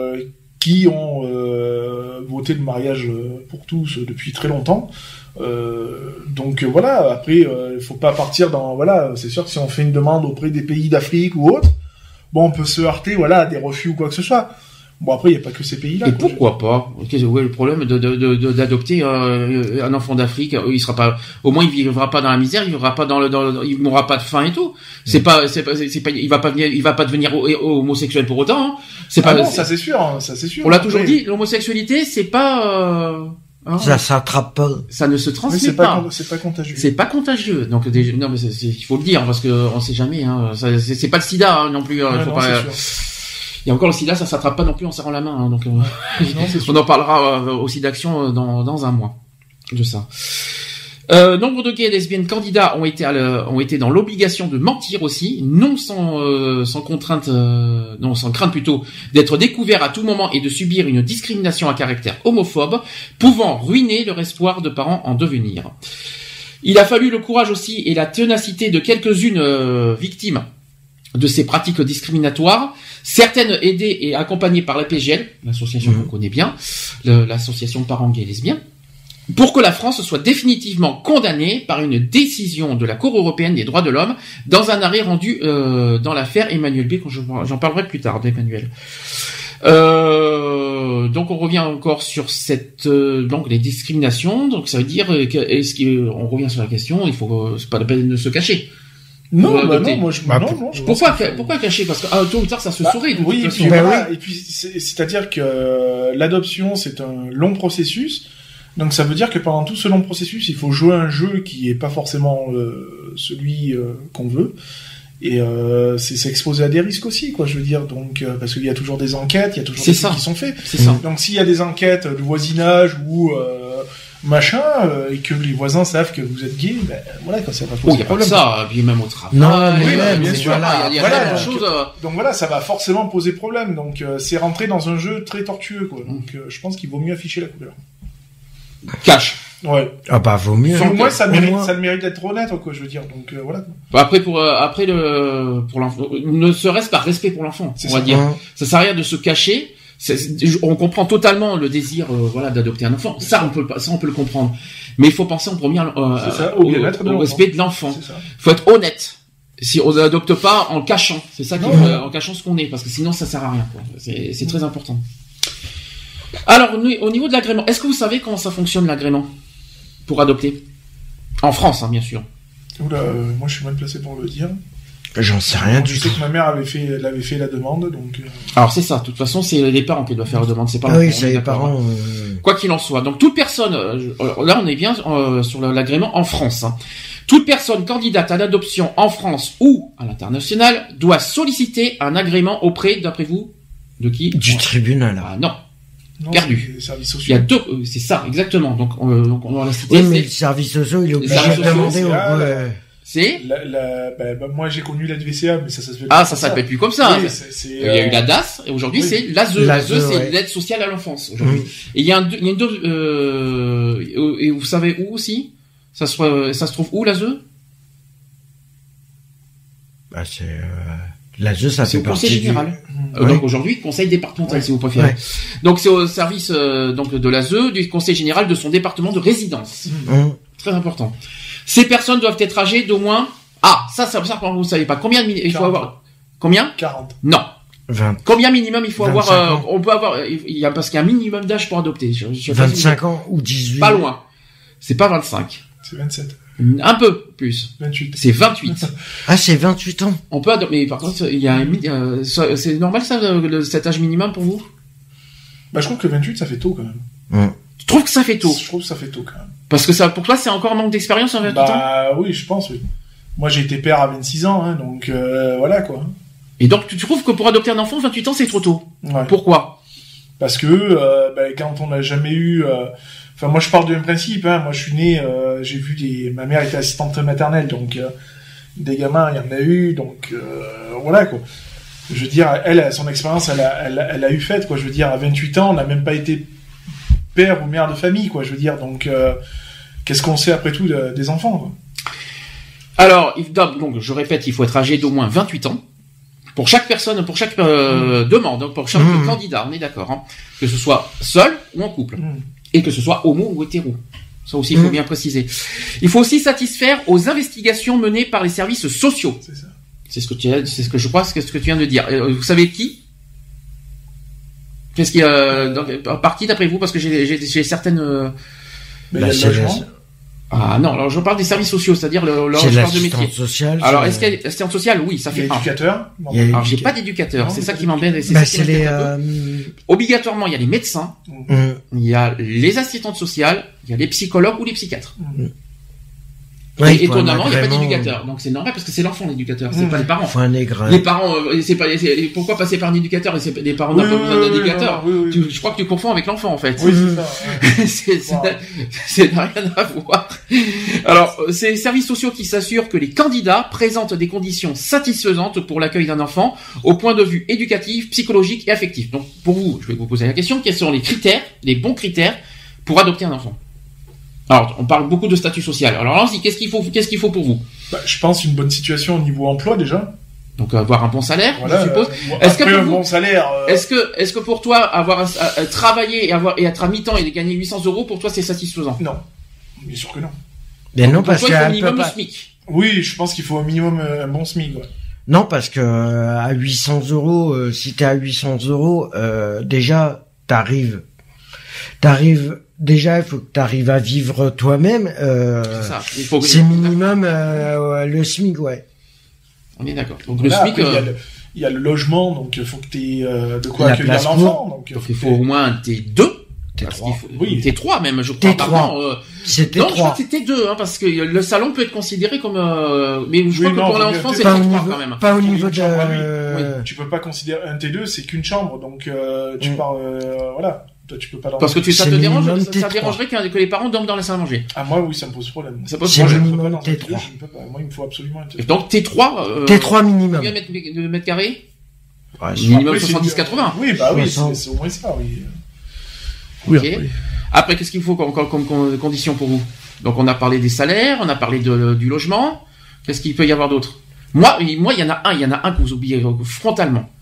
ont voté le mariage pour tous depuis très longtemps. Donc voilà. Après, il faut pas partir dans C'est sûr que si on fait une demande auprès des pays d'Afrique ou autres, bon, on peut se heurter à des refus ou quoi que ce soit. Bon, après, il n'y a pas que ces pays-là. Et pourquoi pas? Le problème d'adopter un enfant d'Afrique, il sera pas, au moins il vivra pas dans la misère, il vivra pas il mourra pas de faim et tout. C'est pas, il va pas devenir homosexuel pour autant. Hein. Ça c'est sûr. On l'a toujours dit, l'homosexualité, c'est pas. Ça s'attrape pas. Ça ne se transmet pas. C'est pas contagieux. C'est pas contagieux. Donc non, mais il faut le dire parce que on sait jamais. Hein. C'est pas le SIDA non plus. Faut pas. Et encore le sida, ça s'attrape pas non plus en serrant la main. Hein, donc on en parlera aussi d'action dans un mois de ça. Nombre de gays et lesbiennes candidats ont été dans l'obligation de mentir aussi, non sans crainte plutôt d'être découverts à tout moment et de subir une discrimination à caractère homophobe, pouvant ruiner leur espoir de parents en devenir. Il a fallu le courage aussi et la ténacité de quelques-unes victimes de ces pratiques discriminatoires, certaines aidées et accompagnées par la PGL, l'association qu'on connaît bien, l'association de parents gays et lesbiens, pour que la France soit définitivement condamnée par une décision de la Cour européenne des droits de l'homme dans un arrêt rendu dans l'affaire Emmanuel B. J'en parlerai plus tard d'Emmanuel. Donc on revient encore sur les discriminations. Donc ça veut dire on revient sur la question. C'est pas la peine de se cacher. Non, Pourquoi cacher? Parce que tôt ou tard ça se saurait. Oui, et puis c'est-à-dire que l'adoption c'est un long processus. Donc ça veut dire que pendant tout ce long processus, il faut jouer un jeu qui est pas forcément celui qu'on veut. Et c'est s'exposer à des risques aussi, quoi, je veux dire. Donc parce qu'il y a toujours des enquêtes, il y a toujours des trucs qui sont faits. C'est ça. Donc s'il y a des enquêtes de voisinage ou machin, et que les voisins savent que vous êtes gay, quand ça va poser problème. Il y a pas ça, puis même au travail. Non, bien sûr. Il y a plein de choses. Donc voilà, ça va forcément poser problème. Donc c'est rentrer dans un jeu très tortueux, quoi. Donc je pense qu'il vaut mieux afficher la couleur. Cash. Ouais. Ah bah vaut mieux. Au moins ça le mérite d'être honnête, quoi, je veux dire. Donc voilà. Après pour l'enfant, ne serait-ce par respect pour l'enfant, on va dire. Ça sert à rien de se cacher. On comprend totalement le désir d'adopter un enfant. Ça on peut le comprendre. Mais il faut penser en premier au respect de l'enfant. Il faut être honnête. Si on n'adopte pas en cachant, c'est ça en cachant ce qu'on est, parce que sinon ça sert à rien, quoi. C'est très important. Alors au niveau de l'agrément, est-ce que vous savez comment ça fonctionne l'agrément pour adopter en France, hein, bien sûr? Oula, moi je suis mal placé pour le dire. J'en sais rien du tout. Je sais que ma mère avait fait la demande, donc. Alors c'est ça. De toute façon, c'est les parents qui doivent faire la demande. C'est pas. Ah oui, c'est les parents. Quoi qu'il en soit. Donc toute personne. Là, on est bien sur l'agrément en France. Hein. Toute personne candidate à l'adoption en France ou à l'international doit solliciter un agrément auprès, d'après vous, de qui? Du tribunal. Ah non. Perdu. Les services sociaux. Il y a deux. C'est ça, exactement. Donc on va la citer. Oui, mais le service social, il est obligé de demander au. C'est moi j'ai connu la DVCA, mais ça s'appelle. Ah, ça s'appelle plus comme ça. Oui, il y a eu la DAS et aujourd'hui c'est l'ASE. L'ASE, c'est l'aide sociale à l'enfance aujourd'hui. Et il y a et vous savez où aussi? Ça se trouve où l'ASE? Bah c'est l'ASE, ça fait partie du conseil général. Donc aujourd'hui conseil départemental si vous préférez. Ouais. Donc c'est au service de l'ASE du conseil général de son département de résidence. Très important. Ces personnes doivent être âgées d'au moins... Ah, ça vous savez pas. Combien il faut avoir? Combien? 40. Non. 20. Combien minimum il faut avoir on peut avoir... parce qu'il y a un minimum d'âge pour adopter. 25 ans ou 18. Pas loin. C'est pas 25. C'est 27. Un peu plus. 28. C'est 28. Ah, c'est 28 ans. On peut adopter... Mais par contre, il y a c'est normal ça, cet âge minimum pour vous? Bah, je trouve que 28, ça fait tôt, quand même. Tu trouves que ça fait tôt? Je trouve que ça fait tôt, quand même. Parce que ça, pour toi, c'est encore un manque d'expérience en 28 ans? Bah, oui, je pense, oui. Moi, j'ai été père à 26 ans, hein, donc, voilà, quoi. Et donc, tu trouves que pour adopter un enfant, 28 ans, c'est trop tôt? Ouais. Pourquoi? Parce que, quand on n'a jamais eu, enfin, moi, je pars du même principe, hein. Moi, je suis né, j'ai vu ma mère était assistante maternelle, donc, des gamins, il y en a eu, donc, voilà, quoi. Je veux dire, elle, son expérience, elle a eu faite, quoi. Je veux dire, à 28 ans, on n'a même pas été père ou mère de famille, quoi. Je veux dire, donc, qu'est-ce qu'on sait après tout des enfants, quoi. Alors, donc, je répète, il faut être âgé d'au moins 28 ans. Pour chaque personne, pour chaque demande, donc pour chaque candidat, on est d'accord, hein, que ce soit seul ou en couple, et que ce soit homo ou hétéro. Ça aussi, il faut bien préciser. Il faut aussi satisfaire aux investigations menées par les services sociaux. C'est ça. C'est ce que je crois, c'est ce que tu viens de dire. Vous savez qui? Qu'est-ce qui par qui d'après vous? Parce que j'ai certaines. Mais il y a le logement. Ah non, alors je parle des services sociaux, c'est-à-dire leur C'est corps de métier. l'assistante sociale. Alors est-ce qu'il y a l'assistante sociale? Oui, ça fait un. L'éducateur. Alors j'ai pas d'éducateur, c'est ça qui m'embête. C'est les. Obligatoirement, il y a les médecins, il y a les assistantes sociales, il y a les psychologues ou les psychiatres. Ouais, et étonnamment, il n'y a pas d'éducateur. Donc c'est normal parce que c'est l'enfant l'éducateur, c'est pas les parents. Faut un aigre. Les parents, pourquoi passer par un éducateur? Les parents n'ont pas besoin d'un éducateur. Je crois que tu confonds avec l'enfant en fait. Oui, c'est ça. C'est n'a rien à voir. Alors, c'est les services sociaux qui s'assurent que les candidats présentent des conditions satisfaisantes pour l'accueil d'un enfant au point de vue éducatif, psychologique et affectif. Donc pour vous, je vais vous poser la question, quels sont les critères, les bons critères pour adopter un enfant? Alors, on parle beaucoup de statut social. Alors, allons-y, qu'est-ce qu'il faut pour vous? Je pense une bonne situation au niveau emploi, déjà. Donc, avoir un bon salaire, voilà, je suppose. Est-ce que un bon salaire, est-ce que pour toi, avoir travailler et être à mi-temps et gagner 800 €, pour toi, c'est satisfaisant? Non. Bien sûr que non. Ben non, pour parce toi, il faut au minimum pas... le SMIC. Oui, je pense qu'il faut au minimum un bon SMIC, ouais. Non, parce que à 800 €, si t'es à 800 €, déjà, déjà, il faut que tu arrives à vivre toi-même. C'est ça. C'est minimum le SMIC, ouais. On est d'accord. Donc voilà, le SMIC, il y a le logement, donc il faut que tu aies de quoi accueillir l'enfant. Donc il faut au moins T2. T3. Oui, T3 même, je crois. T3. C'est T3. Non, je crois que c'est T2, hein, parce que le salon peut être considéré comme. Mais je crois que pour l'enfant, c'est T3 quand même. Pas au niveau de. Oui. Tu peux pas considérer un T2, c'est qu'une chambre, donc tu pars, voilà. Toi, tu peux pas parce que ça te dérange, ça dérangerait que les parents dorment dans la salle à manger. Ah, moi, oui, ça me pose problème. Ça pose problème. Minimum T3. Je ne peux pas. Moi, il me faut absolument un T3. Donc, T3, T3 minimum. Combien de mètres carrés? Ouais, minimum 70-80. Oui, bah oui, c'est au moins ça, oui. Okay. Oui. Après, qu'est-ce qu'il faut comme condition pour vous? Donc, on a parlé des salaires, on a parlé du logement. Qu'est-ce qu'il peut y avoir d'autre? Moi, il y en a un que vous oubliez frontalement.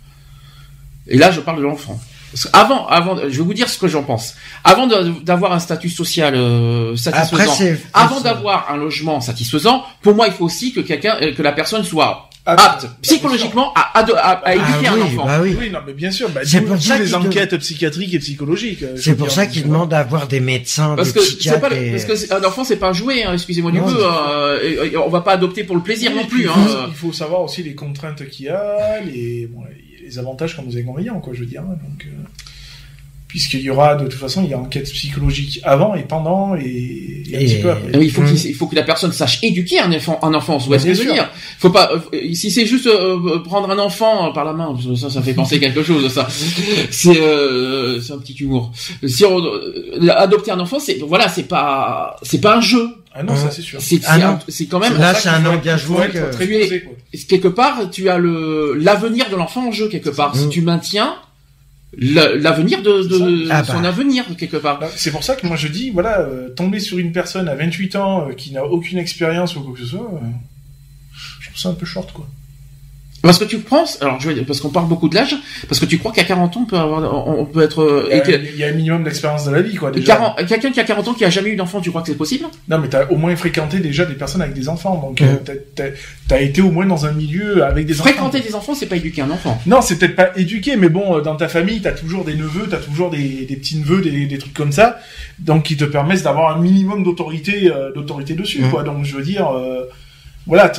Et là, je parle de l'enfant. Avant, je vais vous dire ce que j'en pense. Avant d'avoir un statut social satisfaisant, avant d'avoir un logement satisfaisant, pour moi, il faut aussi que la personne soit apte psychologiquement à éduquer un enfant. Bah oui. Oui, non, mais bien sûr. C'est pour ça les enquêtes psychiatriques et psychologiques. C'est pour ça qu'ils demandent d'avoir des médecins, des psychiatres. Parce que un enfant, c'est pas un jouet, hein, excusez-moi du peu. On va pas adopter pour le plaisir non plus. Il faut savoir aussi les contraintes qu'il y a, les avantages comme les inconvénients, quoi, je veux dire. Donc, puisqu'il y aura, de toute façon, il y a enquête psychologique avant et pendant et un petit peu après. Il faut que la personne sache éduquer un enfant, vous voyez ce que je veux dire. Faut pas, si c'est juste prendre un enfant par la main, ça fait penser quelque chose, ça. C'est un petit humour. Si adopter un enfant, c'est pas un jeu. Ah non, ça c'est sûr. C'est quand même. Là, c'est un engagement quelque part, tu as l'avenir de l'enfant en jeu quelque part. Si tu maintiens l'avenir de son avenir quelque part. C'est pour ça que moi je dis, voilà, tomber sur une personne à 28 ans qui n'a aucune expérience ou quoi que ce soit, je trouve ça un peu short, quoi. Parce que tu penses, parce qu'on parle beaucoup de l'âge, parce que tu crois qu'à 40 ans on peut être. Il y a un minimum d'expérience dans la vie, quoi. Déjà. Quelqu'un qui a 40 ans qui a jamais eu d'enfant, tu crois que c'est possible? Non, mais t'as au moins fréquenté déjà des personnes avec des enfants, donc t'as été au moins dans un milieu avec des enfants. Fréquenter des enfants, c'est pas éduquer un enfant. Non, c'est peut-être pas éduquer, mais bon, dans ta famille, t'as toujours des neveux, t'as toujours des petits neveux, des trucs comme ça, donc qui te permettent d'avoir un minimum d'autorité dessus, quoi. Donc je veux dire, voilà,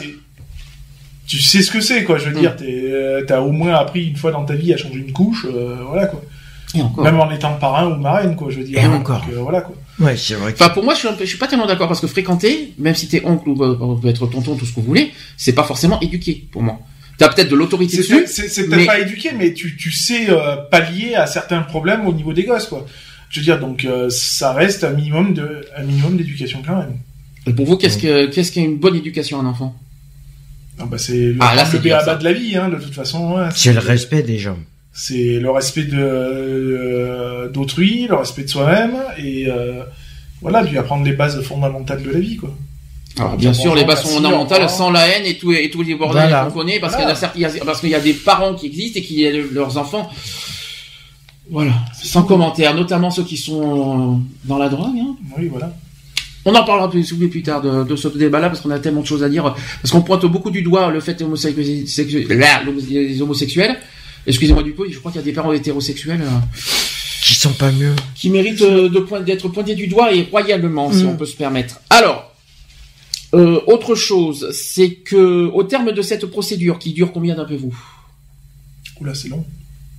tu sais ce que c'est, quoi. Je veux dire, t'as au moins appris une fois dans ta vie à changer une couche, voilà, quoi. Et encore. Même en étant parrain ou marraine, quoi, je veux dire. Et encore. Donc, voilà, quoi. Ouais, c'est vrai. Enfin, pour moi, je suis pas tellement d'accord parce que fréquenter, même si t'es oncle ou peut être tonton, tout ce que vous voulez, c'est pas forcément éduqué pour moi. T'as peut-être de l'autorité dessus. C'est peut-être pas éduqué, mais tu sais pallier à certains problèmes au niveau des gosses, quoi. Je veux dire, donc ça reste un minimum d'éducation quand même. Et pour vous, qu'est-ce qu'une bonne éducation à un enfant? Ah bah c'est le b.a.-ba de la vie, hein, de toute façon. Ouais, c'est le respect des gens. C'est le respect d'autrui, le respect de soi-même, et voilà, lui apprendre les bases fondamentales de la vie, quoi. Alors, bien sûr, les bases fondamentales, sans la haine et tous les bordels qu'on connaît, parce qu'il y a des parents qui existent et qui leurs enfants. Voilà, sans commentaire, notamment ceux qui sont dans la drogue. Hein. Oui, voilà. On en parlera plus tard de ce débat-là, parce qu'on a tellement de choses à dire, parce qu'on pointe beaucoup du doigt le fait des homosexuels. Excusez-moi du peu, je crois qu'il y a des parents hétérosexuels qui sont pas mieux, qui méritent d'être pointés du doigt et royalement, si on peut se permettre. Alors, autre chose, c'est que au terme de cette procédure, qui dure combien d'après vous? Oula, c'est long.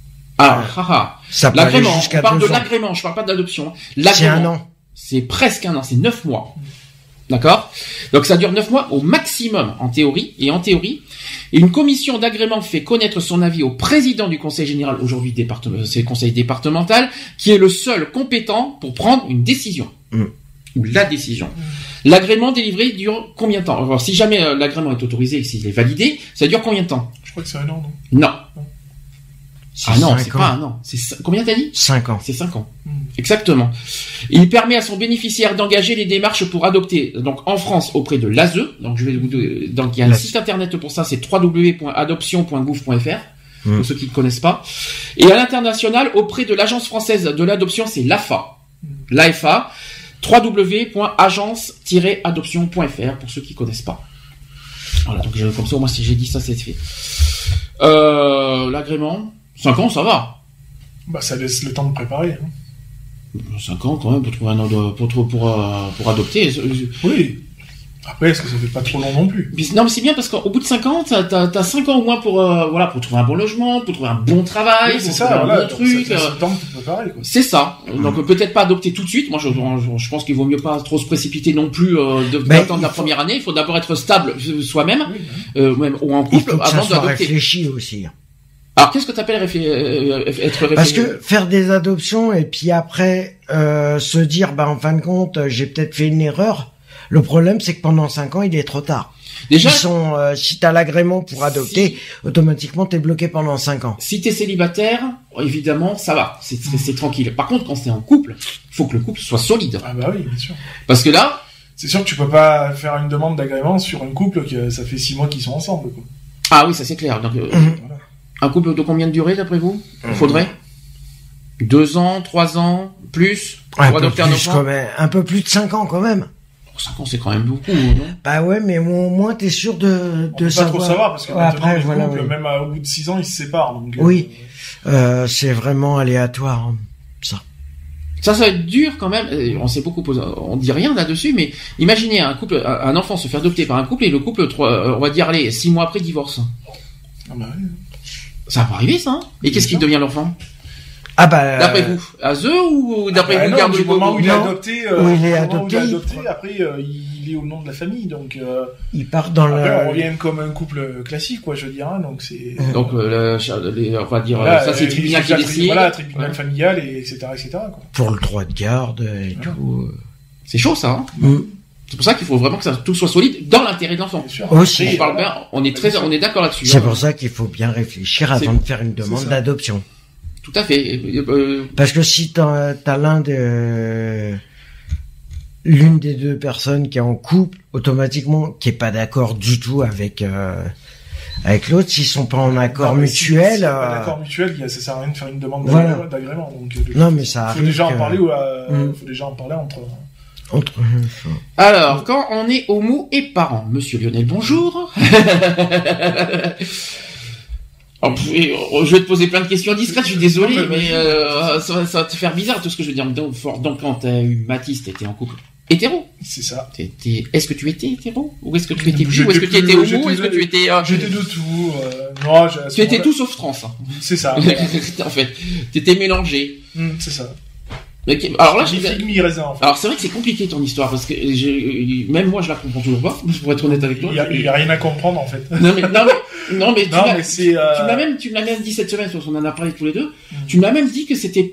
Ça l'agrément, on parle de l'agrément, je parle pas de l'adoption. C'est 1 an. C'est presque 1 an, c'est 9 mois. D'accord? Donc ça dure 9 mois au maximum, en théorie. Et en théorie, une commission d'agrément fait connaître son avis au président du conseil général, aujourd'hui c'est le conseil départemental, qui est le seul compétent pour prendre une décision. Ou la décision. L'agrément délivré dure combien de temps? Alors, si jamais l'agrément est autorisé et s'il est validé, ça dure combien de temps? Je crois que c'est 1 an, non? Non. Ah non, c'est pas 1 an. Combien t'as dit? 5 ans. C'est 5 ans. Exactement. Il permet à son bénéficiaire d'engager les démarches pour adopter, donc en France auprès de l'ASE. Donc il y a un site internet pour ça, c'est www.adoption.gouv.fr. Pour ceux qui ne connaissent pas. Et à l'international auprès de l'agence française de l'adoption, c'est l'AFA. L'AFA. www.agence-adoption.fr pour ceux qui connaissent pas. Voilà, donc comme ça, moi, si j'ai dit ça, c'est fait. L'agrément, 5 ans, ça va. Bah, ça laisse le temps de préparer. Hein. 5 ans, quand même, pour trouver un ordre, pour adopter. Oui. Après, est-ce que ça fait pas trop long non plus? Non, mais c'est bien parce qu'au bout de 5 ans, t'as 5 ans au moins pour trouver un bon logement, pour trouver un bon travail, oui, pour trouver un bon truc. Ça laisse le temps de préparer, quoi. C'est ça. Donc peut-être pas adopter tout de suite. Moi, je pense qu'il vaut mieux pas trop se précipiter non plus d'attendre la première année. Il faut d'abord être stable soi-même, même ou en couple, avant d'adopter. Réfléchi aussi. Alors, qu'est-ce que t'appelles être réfléchi? Parce que faire des adoptions et puis après se dire, en fin de compte, j'ai peut-être fait une erreur. Le problème, c'est que pendant 5 ans, il est trop tard. Déjà, si t'as l'agrément pour adopter, automatiquement, t'es bloqué pendant 5 ans. Si t'es célibataire, évidemment, ça va. C'est tranquille. Par contre, quand t'es en couple, il faut que le couple soit solide. Ah bah oui, bien sûr. Parce que là... C'est sûr que tu peux pas faire une demande d'agrément sur un couple que ça fait 6 mois qu'ils sont ensemble, quoi. Ah oui, ça c'est clair. Donc, voilà. Un couple de combien de durée, d'après vous? Il faudrait 2 ans, 3 ans, plus pour adopter un enfant? Un peu plus de 5 ans, quand même. 5 ans, c'est quand même beaucoup, non? Bah ouais, mais au moins, t'es sûr de savoir. Pas trop savoir, parce que après, les voilà, couples, même au bout de 6 ans, ils se séparent, donc. Oui. C'est vraiment aléatoire, hein, ça. Ça va être dur quand même. On sait beaucoup, on dit rien là-dessus, mais imaginez un enfant se faire adopter par un couple et le couple, on va dire, 6 mois après, divorce. Ah bah oui. Ça va arriver, ça, hein? Et qu'est-ce qui devient l'enfant? Ah bah. D'après vous, à eux ou d'après vous, du moment où il est adopté, il est adopté, après il est au nom de la famille, donc. Il part dans on revient comme un couple classique, quoi, je veux dire, hein, donc c'est. Donc on va dire, ça c'est le tribunal qui décide. Voilà, tribunal familial et etc. quoi. Pour le droit de garde et tout. C'est chaud, ça. Hein. C'est pour ça qu'il faut vraiment que tout soit solide dans l'intérêt de l'enfant. Aussi. On parle bien, on est d'accord là-dessus. C'est pour ça qu'il faut bien réfléchir avant de faire une demande d'adoption. Tout à fait. Parce que si t'as l'une des deux personnes qui est en couple, automatiquement, qui est pas d'accord du tout avec l'autre, s'ils sont pas en accord mutuel. Si pas d'accord mutuel, ça sert à rien de faire une demande d'agrément. Donc, non, mais ça arrive. Faut déjà en parler entre. Alors, quand on est homo et parent, Monsieur Lionel, bonjour. Alors, je vais te poser plein de questions discrètes, je suis désolé, mais ça va te faire bizarre tout ce que je veux dire. Donc quand t'as eu Mathis, t'étais en couple. hétéro. C'est ça. Est-ce que tu étais hétéro ou est-ce que tu étais bi ou est-ce que tu étais homo? Est-ce que tu étais J'étais de tout. Non, tu étais tout sauf trans. Hein. C'est ça. En fait, t'étais mélangé. C'est ça. Okay. Alors là, raisin, en fait. Alors c'est vrai que c'est compliqué ton histoire parce que même moi je la comprends toujours pas. Pour être honnête avec toi, il y a rien à comprendre en fait. Non mais tu m'as même dit cette semaine, on en a parlé tous les deux. Tu m'as même dit que c'était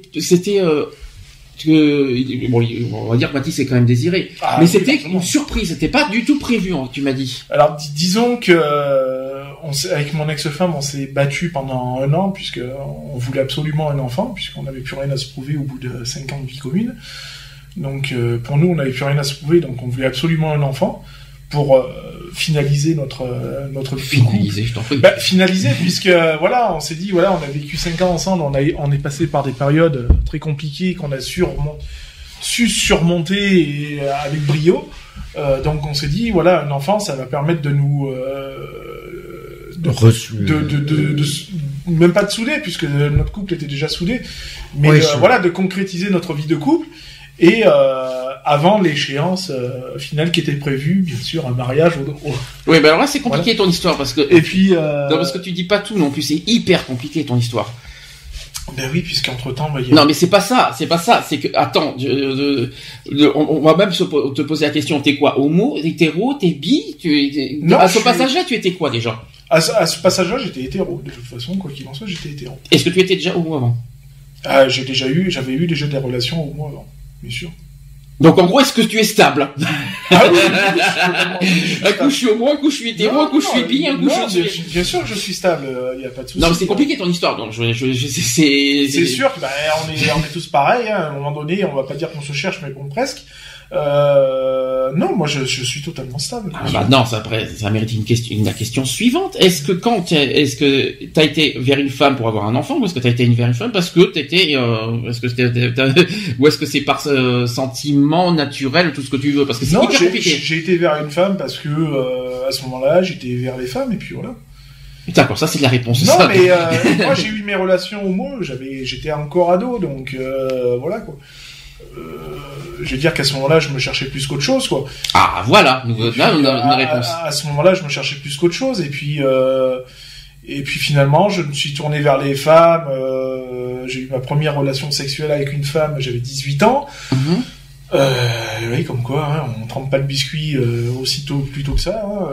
bon, on va dire que Mathis est quand même désiré, mais c'était une surprise, c'était pas du tout prévu, hein, tu m'as dit. Alors disons que avec mon ex-femme, on s'est battu pendant 1 an puisque on voulait absolument un enfant, puisqu'on n'avait plus rien à se prouver au bout de 5 ans de vie commune. Donc pour nous, on n'avait plus rien à se prouver, donc on voulait absolument un enfant pour finaliser notre vie de couple. Finaliser puisque voilà, on s'est dit voilà, on a vécu 5 ans ensemble, on est passé par des périodes très compliquées qu'on a su surmonter avec brio. Donc on s'est dit voilà, un enfant, ça va permettre de nous même pas de souder puisque notre couple était déjà soudé, mais voilà, de concrétiser notre vie de couple. Et avant l'échéance finale qui était prévue, bien sûr, un mariage. Oui, alors là c'est compliqué ton histoire parce que. Et puis. Non, parce que tu dis pas tout non plus, c'est hyper compliqué ton histoire. Ben oui, puisqu'entre temps, Non, mais c'est pas ça. C'est que attends, on va même te poser la question. T'es quoi, homo, hétéro, t'es bi, Non, à ce passage-là, tu étais quoi déjà? À ce passage-là, j'étais hétéro. De toute façon, quoi qu'il en soit, j'étais hétéro. Est-ce que tu étais déjà homo avant? J'avais eu déjà des relations homo avant. Bien sûr. Donc en gros, est-ce que tu es stable? Ah oui, un coup je suis homo, un coup je suis hétéro, un coup je suis bi, un coup je suis... Bien sûr que je suis stable, il y a pas de souci. Non mais c'est compliqué ton histoire, donc c'est sûr que on est tous pareils, hein. À un moment donné, on va pas dire qu'on se cherche, mais bon presque. Non, moi je suis totalement stable. Non, ça mérite la question suivante. Est-ce que t'as été vers une femme pour avoir un enfant, ou est-ce que t'as été vers une femme parce que ou est-ce que c'est par sentiment naturel, tout ce que tu veux, parce que c'est hyper compliqué. J'ai été vers une femme parce que à ce moment-là, j'étais vers les femmes et puis voilà. D'accord, ça c'est de la réponse. Non, mais moi j'ai eu mes relations homo, j'étais encore ado, donc voilà quoi. Je veux dire qu'à ce moment-là, je me cherchais plus qu'autre chose, quoi. Ah, voilà, là, on a une réponse. À ce moment-là, je me cherchais plus qu'autre chose, et puis finalement, je me suis tourné vers les femmes. J'ai eu ma première relation sexuelle avec une femme, j'avais 18 ans. Oui, comme quoi, hein, on trempe pas le biscuit plus tôt que ça. Hein,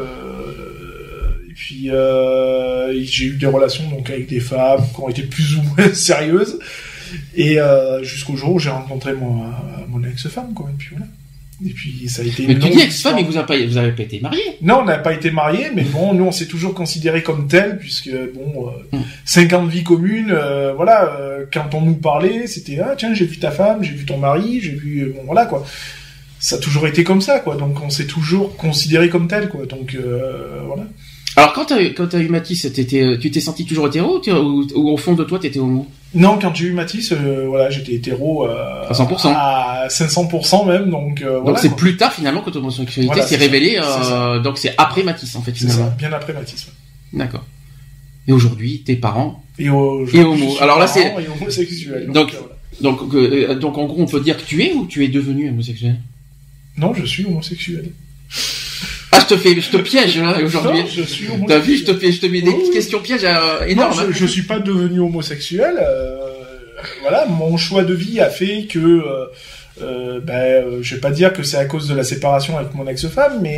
et puis j'ai eu des relations donc avec des femmes qui ont été plus ou moins sérieuses. Et jusqu'au jour où j'ai rencontré mon ex-femme, quoi. Et puis voilà. Et puis ça a été. Mais tu dis ex-femme, mais vous avez pas été mariés. Non, on n'a pas été mariés, mais bon, nous on s'est toujours considérés comme tels, puisque bon, 5 ans de vie commune, voilà. Quand on nous parlait, c'était tiens, j'ai vu ta femme, j'ai vu ton mari, j'ai vu bon voilà quoi. Ça a toujours été comme ça, quoi. Donc on s'est toujours considérés comme tels, quoi. Donc voilà. Alors quand t'as eu Mathis, tu t'es senti toujours hétéro ou au fond de toi t'étais homo? Non, quand j'ai eu Mathis, voilà, j'étais hétéro à 100%, à 500% même, donc. Donc voilà, c'est quoi. Plus tard finalement que ton homosexualité s'est révélée, donc c'est après Mathis en fait finalement. C'est ça, bien après Mathis. Ouais. D'accord. Et aujourd'hui, tes parents et homo. Alors là c'est homosexuel. Donc en gros on peut dire que tu es ou tu es devenu homosexuel? Non, je suis homosexuel. Ah, je te piège là, aujourd'hui. Non, je suis homosexuel. T'as vu, je te mets des questions pièges énormes. Non, je suis pas devenu homosexuel. Voilà, mon choix de vie a fait que, je vais pas dire que c'est à cause de la séparation avec mon ex-femme, mais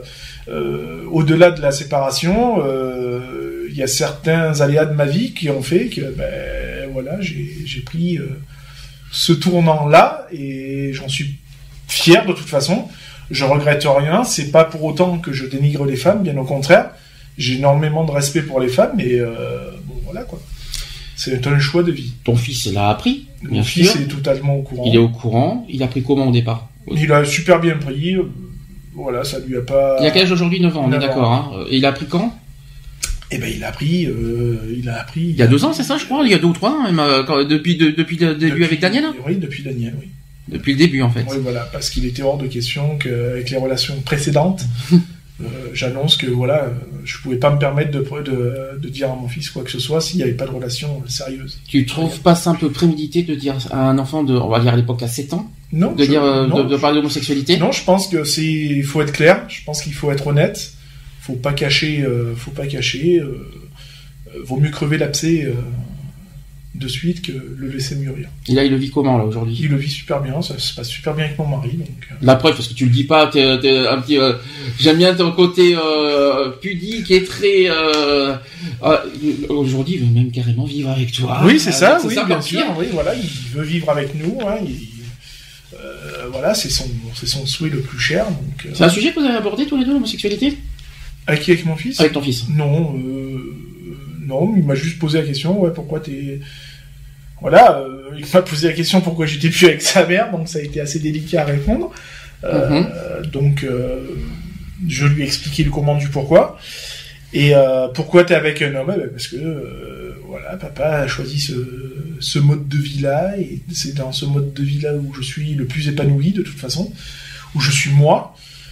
au-delà de la séparation, il y a certains aléas de ma vie qui ont fait que, voilà, j'ai pris ce tournant-là et j'en suis fier de toute façon. Je regrette rien, c'est pas pour autant que je dénigre les femmes, bien au contraire. J'ai énormément de respect pour les femmes, mais bon voilà quoi. C'est un choix de vie. Ton fils l'a appris, bien sûr. Mon fils est totalement au courant. Il est au courant. Il a pris comment au départ? Il a super bien pris. Voilà, ça lui a pas. Il a quel âge aujourd'hui? 9 ans, on est d'accord. Hein. Et il a appris quand? Eh ben, il a appris. Il y a 2 ans, c'est ça, je crois. Il y a 2 ou 3 ans, même, depuis le début avec Daniel. Oui, depuis Daniel, oui. Depuis le début, en fait. Oui, voilà, parce qu'il était hors de question qu'avec les relations précédentes, j'annonce que voilà, je pouvais pas me permettre de dire à mon fils quoi que ce soit s'il n'y avait pas de relation sérieuse. Tu trouves pas ça un peu prémédité de dire à un enfant de, on va dire à l'époque à 7 ans, Non. De parler d'homosexualité? Non, je pense que il faut être clair. Je pense qu'il faut être honnête. Faut pas cacher. Vaut mieux crever l'abcès de suite que le laisser mûrir. Et là, il le vit comment, là, aujourd'hui? Il le vit super bien. Ça se passe super bien avec mon mari. Donc. La preuve, parce que tu le dis pas, t'es un petit. J'aime bien ton côté pudique et très. Aujourd'hui, il veut même carrément vivre avec toi. Oui, c'est ça. Oui, ça, bien sûr. Oui, voilà, il veut vivre avec nous. Hein, voilà, c'est son souhait le plus cher. Donc. C'est un sujet que vous avez abordé tous les deux, l'homosexualité? Avec qui? Avec mon fils? Avec ton fils. Non, non, il m'a juste posé la question. Ouais, pourquoi t'es. Voilà, il m'a posé la question pourquoi j'étais plus avec sa mère, donc ça a été assez délicat à répondre. Donc, je lui ai expliqué le comment du pourquoi. Et pourquoi t'es avec un homme? Parce que voilà, papa a choisi ce mode de vie-là, et c'est dans ce mode de vie-là où je suis le plus épanoui de toute façon, où je suis moi.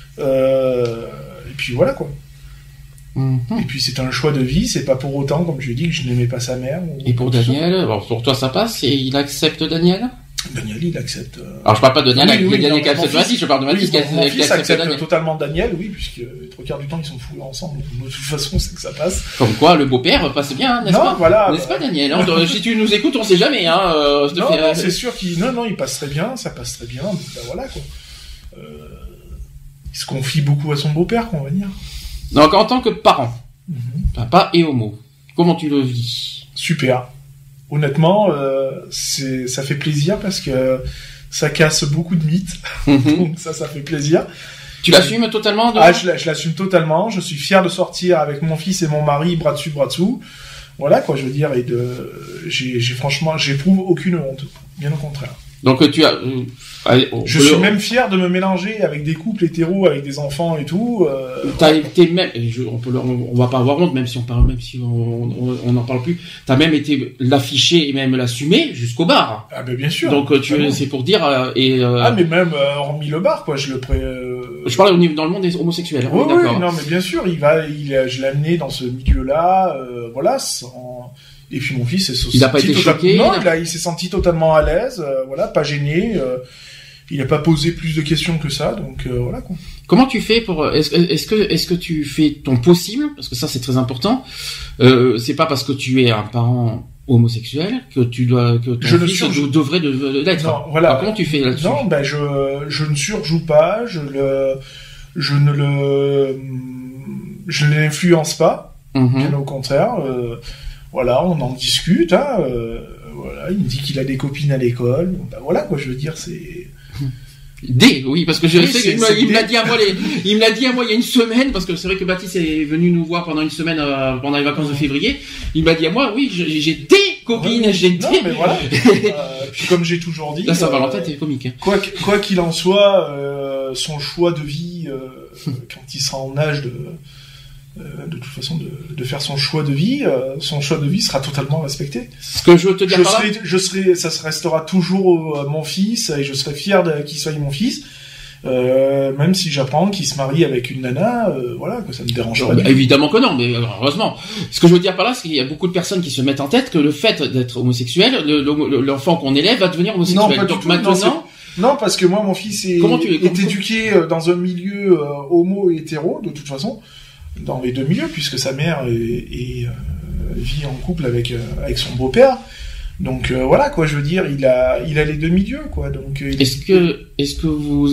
Et puis voilà quoi. Et puis c'est un choix de vie, c'est pas pour autant, comme je lui ai dit, que je n'aimais pas sa mère. Et pour Daniel, alors pour toi ça passe, et il accepte Daniel? Daniel, il accepte. Alors je parle pas de Daniel, oui, Daniel qui accepte Mathis, je parle de Mathis qui accepte Daniel. Totalement Daniel, oui, puisque les trois quarts du temps ils sont fous ensemble, donc de toute façon c'est que ça passe. Comme quoi le beau-père passe bien, n'est-ce pas? Voilà. N'est-ce pas Daniel, hein, si tu nous écoutes, on sait jamais, hein. Non, c'est sûr qu'il il passe très bien, ça passe très bien, ben voilà quoi. Il se confie beaucoup à son beau-père, on va dire. Donc en tant que parent, papa est homo, comment tu le vis? Super. Honnêtement, ça fait plaisir parce que ça casse beaucoup de mythes. Donc ça fait plaisir. Tu l'assumes totalement? Je l'assume totalement. Je suis fier de sortir avec mon fils et mon mari bras dessus, bras dessous. Voilà quoi, je veux dire. Et franchement, j'éprouve aucune honte. Bien au contraire. Donc tu as. Je suis même fier de me mélanger avec des couples hétéros, avec des enfants et tout. T'as été même, on va pas avoir honte, même si on n'en parle plus. T'as même été l'afficher et même l'assumer jusqu'au bar. Ah ben bien sûr. Donc c'est pour dire mais même hormis le bar quoi, je parle au niveau dans le monde des homosexuels. Oui, non mais bien sûr, je l'ai amené dans ce milieu-là, voilà. Et puis mon fils il a pas été choqué. Non, il s'est senti totalement à l'aise, voilà, pas gêné. Il n'a pas posé plus de questions que ça, donc voilà quoi. Comment tu fais pour est-ce que tu fais ton possible, parce que ça c'est très important. C'est pas parce que tu es un parent homosexuel que ton fils devrait l'être. Non, voilà. Alors, comment tu fais là-dessus? Non, je ne surjoue pas, je ne l'influence pas, bien au contraire. Voilà, on en discute. Hein, voilà, il me dit qu'il a des copines à l'école. Ben voilà quoi, je veux dire, c'est. Oui, parce que je sais qu'il me l'a dit à moi il y a une semaine, parce que c'est vrai que Baptiste est venu nous voir pendant une semaine pendant les vacances de février. Il m'a dit à moi, oui, j'ai des copines, Non, mais voilà. Puis comme j'ai toujours dit. Là, Saint-Valentin, t'es comique. Hein. Quoi qu'il en soit, son choix de vie, quand il sera en âge de toute façon de faire son choix de vie sera totalement respecté. Ce que je veux te dire ça se restera toujours mon fils, et je serai fier qu'il soit mon fils, même si j'apprends qu'il se marie avec une nana, voilà, que ça me dérange pas. Évidemment que non, mais heureusement. Ce que je veux dire par là, c'est qu'il y a beaucoup de personnes qui se mettent en tête que le fait d'être homosexuel, l'enfant qu'on élève va devenir homosexuel. Non, pas du tout. Maintenant. Non, parce que moi, mon fils est éduqué dans un milieu homo et hétéro, de toute façon. Dans les deux milieux, puisque sa mère vit en couple avec son beau-père. Donc voilà quoi, je veux dire, il a les deux milieux quoi. Donc est-ce que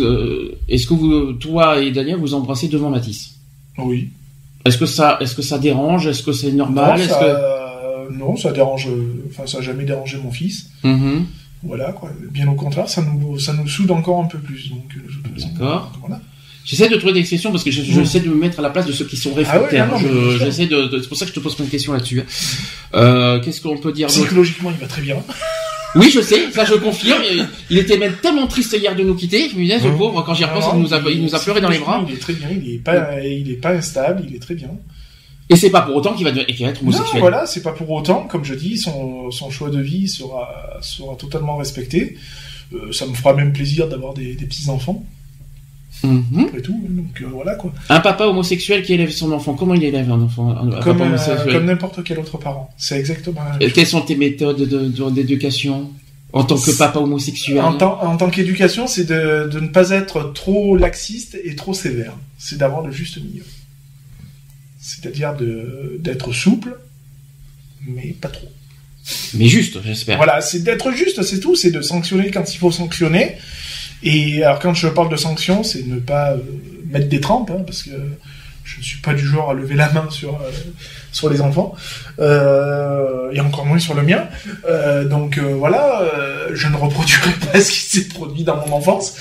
vous toi et Daniel vous embrassez devant Mathis? Oui. Est-ce que ça dérange? Est-ce que c'est normal? Non, ça dérange. Enfin, ça a jamais dérangé mon fils. Voilà quoi. Bien au contraire, ça nous soude encore un peu plus. Donc d'accord. Voilà. J'essaie de trouver des questions parce que j'essaie de me mettre à la place de ceux qui sont réfractaires. C'est pour ça que je te pose plein de questions là-dessus. Qu'est-ce qu'on peut dire? Psychologiquement, il va très bien. Oui, je sais, ça je confirme. Il était même tellement triste hier de nous quitter. Je me disais, ce pauvre, quand j'y repense, il nous a pleuré dans les bras. Il est très bien, il est pas instable, il est très bien. Et c'est pas pour autant qu'il va être homosexuel. Non, voilà, c'est pas pour autant. Comme je dis, son choix de vie sera totalement respecté. Ça me fera même plaisir d'avoir des petits-enfants. Après tout, donc voilà quoi. Un papa homosexuel qui élève son enfant, comment il élève un enfant comme n'importe quel autre parent. C'est exactement la même chose. Quelles sont tes méthodes d'éducation? En tant que papa homosexuel. En tant qu'éducation, c'est de ne pas être trop laxiste et trop sévère. C'est d'avoir le juste milieu. C'est-à-dire d'être souple, mais pas trop. Mais juste, j'espère. Voilà, c'est d'être juste, c'est tout. C'est de sanctionner quand il faut sanctionner. Et alors quand je parle de sanctions, c'est de ne pas mettre des trampes, hein, parce que je ne suis pas du genre à lever la main sur les enfants, et encore moins sur le mien. Donc voilà, je ne reproduirai pas ce qui s'est produit dans mon enfance.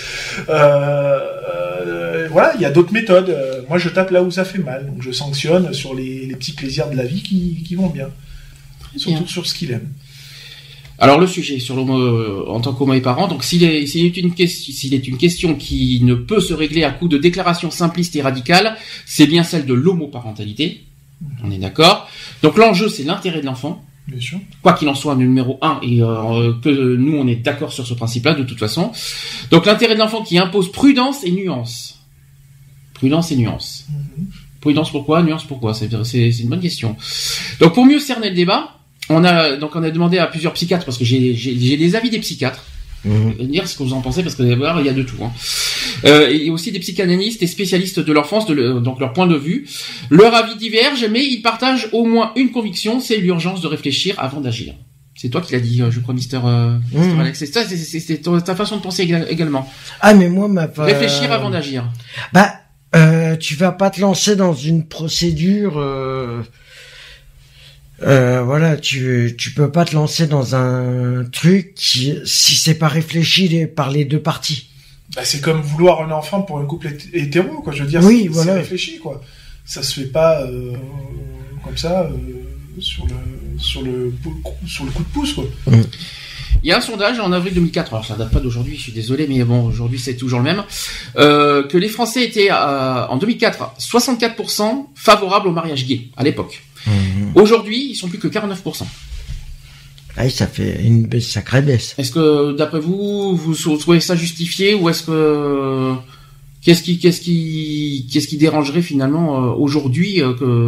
Voilà, il y a d'autres méthodes. Moi, je tape là où ça fait mal, donc je sanctionne sur les petits plaisirs de la vie qui vont bien, surtout sur ce qu'il aime. Alors le sujet sur l'homo en tant qu'homo et parent, donc s'il est une question qui ne peut se régler à coup de déclarations simplistes et radicales, c'est bien celle de l'homoparentalité. On est d'accord. Donc l'enjeu, c'est l'intérêt de l'enfant. Bien sûr. Quoi qu'il en soit, numéro 1, et que nous on est d'accord sur ce principe-là de toute façon. Donc l'intérêt de l'enfant qui impose prudence et nuance. Prudence et nuance. Prudence pourquoi? Nuance pourquoi? C'est une bonne question. Donc pour mieux cerner le débat, on a demandé à plusieurs psychiatres, parce que j'ai des avis des psychiatres. Dire ce que vous en pensez, parce que vous allez voir, il y a de tout. Et aussi des psychanalystes et spécialistes de l'enfance, donc leur point de vue. Leur avis diverge, mais ils partagent au moins une conviction, c'est l'urgence de réfléchir avant d'agir. C'est toi qui l'as dit, je crois, Mister Alex. C'est ta façon de penser également. Ah, mais moi, réfléchir avant d'agir. Tu vas pas te lancer dans une procédure... voilà, tu peux pas te lancer dans un truc si c'est pas réfléchi par les deux parties. C'est comme vouloir un enfant pour un couple hétéro, quoi. Je veux dire, oui, c'est réfléchi, quoi. Ça se fait pas comme ça sur le coup de pouce, quoi. Il y a un sondage en avril 2004, alors ça date pas d'aujourd'hui, je suis désolé, mais bon, aujourd'hui c'est toujours le même, que les Français étaient en 2004 64% favorables au mariage gay à l'époque. Aujourd'hui, ils sont plus que 49%. Ah, ça fait une sacrée baisse. Est-ce que, d'après vous trouvez ça justifié, ou est-ce que qu'est-ce qui dérangerait finalement aujourd'hui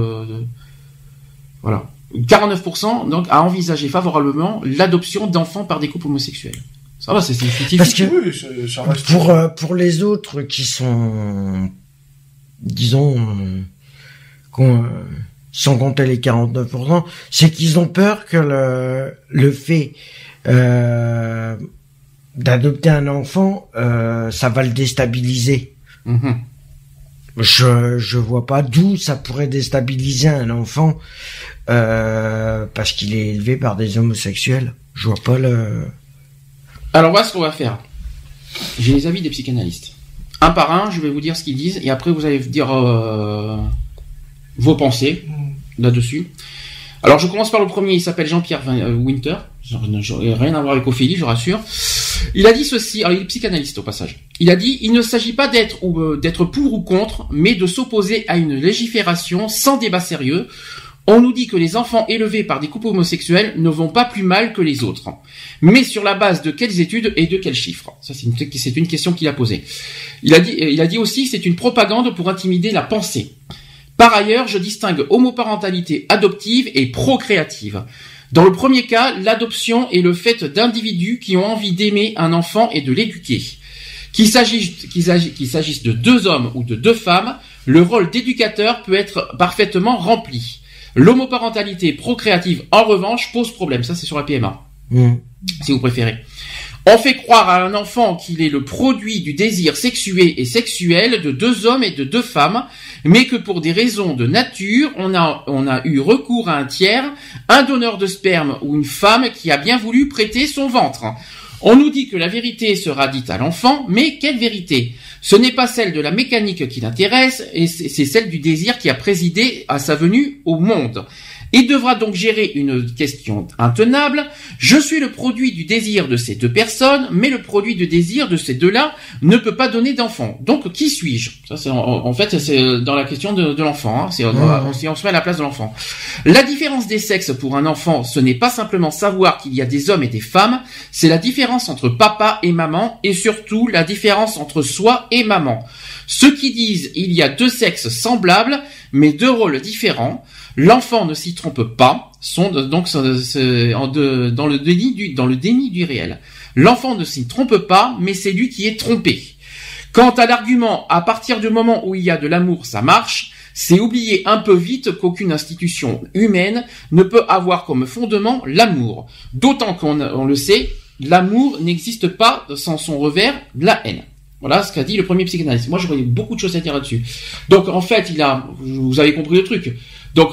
voilà, 49% donc à envisager favorablement l'adoption d'enfants par des couples homosexuels. Ça va, c'est significatif. Parce que oui, ça reste... pour les autres qui sont, disons, sans compter les 49%, c'est qu'ils ont peur que le fait d'adopter un enfant, ça va le déstabiliser. Je vois pas d'où ça pourrait déstabiliser un enfant parce qu'il est élevé par des homosexuels. Je vois pas le... Alors voilà ce qu'on va faire. J'ai les avis des psychanalystes. Un par un, je vais vous dire ce qu'ils disent, et après vous allez dire vos pensées là-dessus. Alors je commence par le premier, il s'appelle Jean-Pierre Winter. Rien à voir avec Ophélie, je rassure. Il a dit ceci, alors il est psychanalyste au passage. Il a dit: il ne s'agit pas d'être pour ou contre, mais de s'opposer à une légifération sans débat sérieux. On nous dit que les enfants élevés par des couples homosexuels ne vont pas plus mal que les autres. Mais sur la base de quelles études et de quels chiffres? Ça, c'est une question qu'il a posée. Il a dit aussi que c'est une propagande pour intimider la pensée. Par ailleurs, je distingue homoparentalité adoptive et procréative. Dans le premier cas, l'adoption est le fait d'individus qui ont envie d'aimer un enfant et de l'éduquer. Qu'il s'agisse de deux hommes ou de deux femmes, le rôle d'éducateur peut être parfaitement rempli. L'homoparentalité procréative, en revanche, pose problème. Ça, c'est sur la PMA, si vous préférez. On fait croire à un enfant qu'il est le produit du désir sexué et sexuel de deux hommes et de deux femmes, mais que pour des raisons de nature, on a eu recours à un tiers, un donneur de sperme ou une femme qui a bien voulu prêter son ventre. On nous dit que la vérité sera dite à l'enfant, mais quelle vérité? Ce n'est pas celle de la mécanique qui l'intéresse, et c'est celle du désir qui a présidé à sa venue au monde. Il devra donc gérer une question intenable. Je suis le produit du désir de ces deux personnes, mais le produit du désir de ces deux-là ne peut pas donner d'enfant. Donc, qui suis-je? Ça, c'est en fait, c'est dans la question de l'enfant. Hein. Si on se met à la place de l'enfant. La différence des sexes pour un enfant, ce n'est pas simplement savoir qu'il y a des hommes et des femmes, c'est la différence entre papa et maman, et surtout la différence entre soi et maman. Ceux qui disent il y a deux sexes semblables, mais deux rôles différents, l'enfant ne s'y trompe pas, sont donc dans le déni du réel. L'enfant ne s'y trompe pas, mais c'est lui qui est trompé. Quant à l'argument, à partir du moment où il y a de l'amour, ça marche, c'est oublier un peu vite qu'aucune institution humaine ne peut avoir comme fondement l'amour. D'autant qu'on le sait, l'amour n'existe pas sans son revers, de la haine. Voilà ce qu'a dit le premier psychanalyste. Moi, j'aurais beaucoup de choses à dire là-dessus. Donc, en fait, vous avez compris le truc. Donc,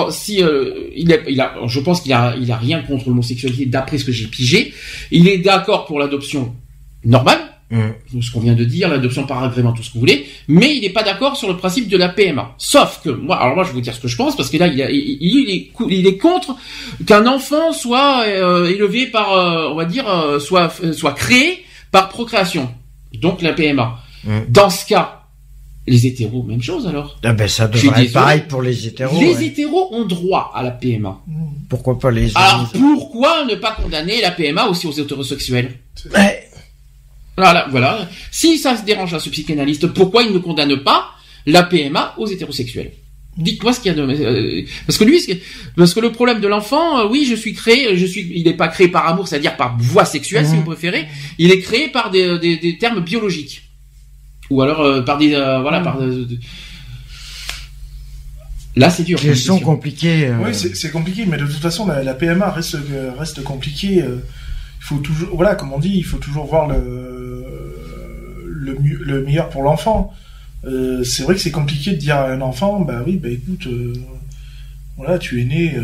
je pense qu'il a rien contre l'homosexualité d'après ce que j'ai pigé. Il est d'accord pour l'adoption normale. Ce qu'on vient de dire, l'adoption par agrément, tout ce que vous voulez, mais il n'est pas d'accord sur le principe de la PMA. Sauf que moi, je vais vous dire ce que je pense, parce que là, il est contre qu'un enfant soit élevé par, on va dire, soit créé par procréation. Donc la PMA. Dans ce cas, les hétéros, même chose alors. Ah ben ça devrait être pareil pour les hétéros. Les hétéros ont droit à la PMA. Pourquoi pas les? Alors pourquoi ne pas condamner la PMA aussi aux hétérosexuels? Voilà. Si ça se dérange à ce psychanalyste, pourquoi il ne condamne pas la PMA aux hétérosexuels? Dites-moi ce qu'il y a de... Parce que le problème de l'enfant, oui, il n'est pas créé par amour, c'est-à-dire par voie sexuelle, si vous préférez. Il est créé par des termes biologiques. Ou alors, par des, Là, c'est dur. Question compliquée. Oui, c'est compliqué, mais de toute façon, la PMA reste compliquée. Il faut toujours, voilà, comme on dit, il faut toujours voir le meilleur pour l'enfant. C'est vrai que c'est compliqué de dire à un enfant, bah oui, bah écoute, voilà, tu es né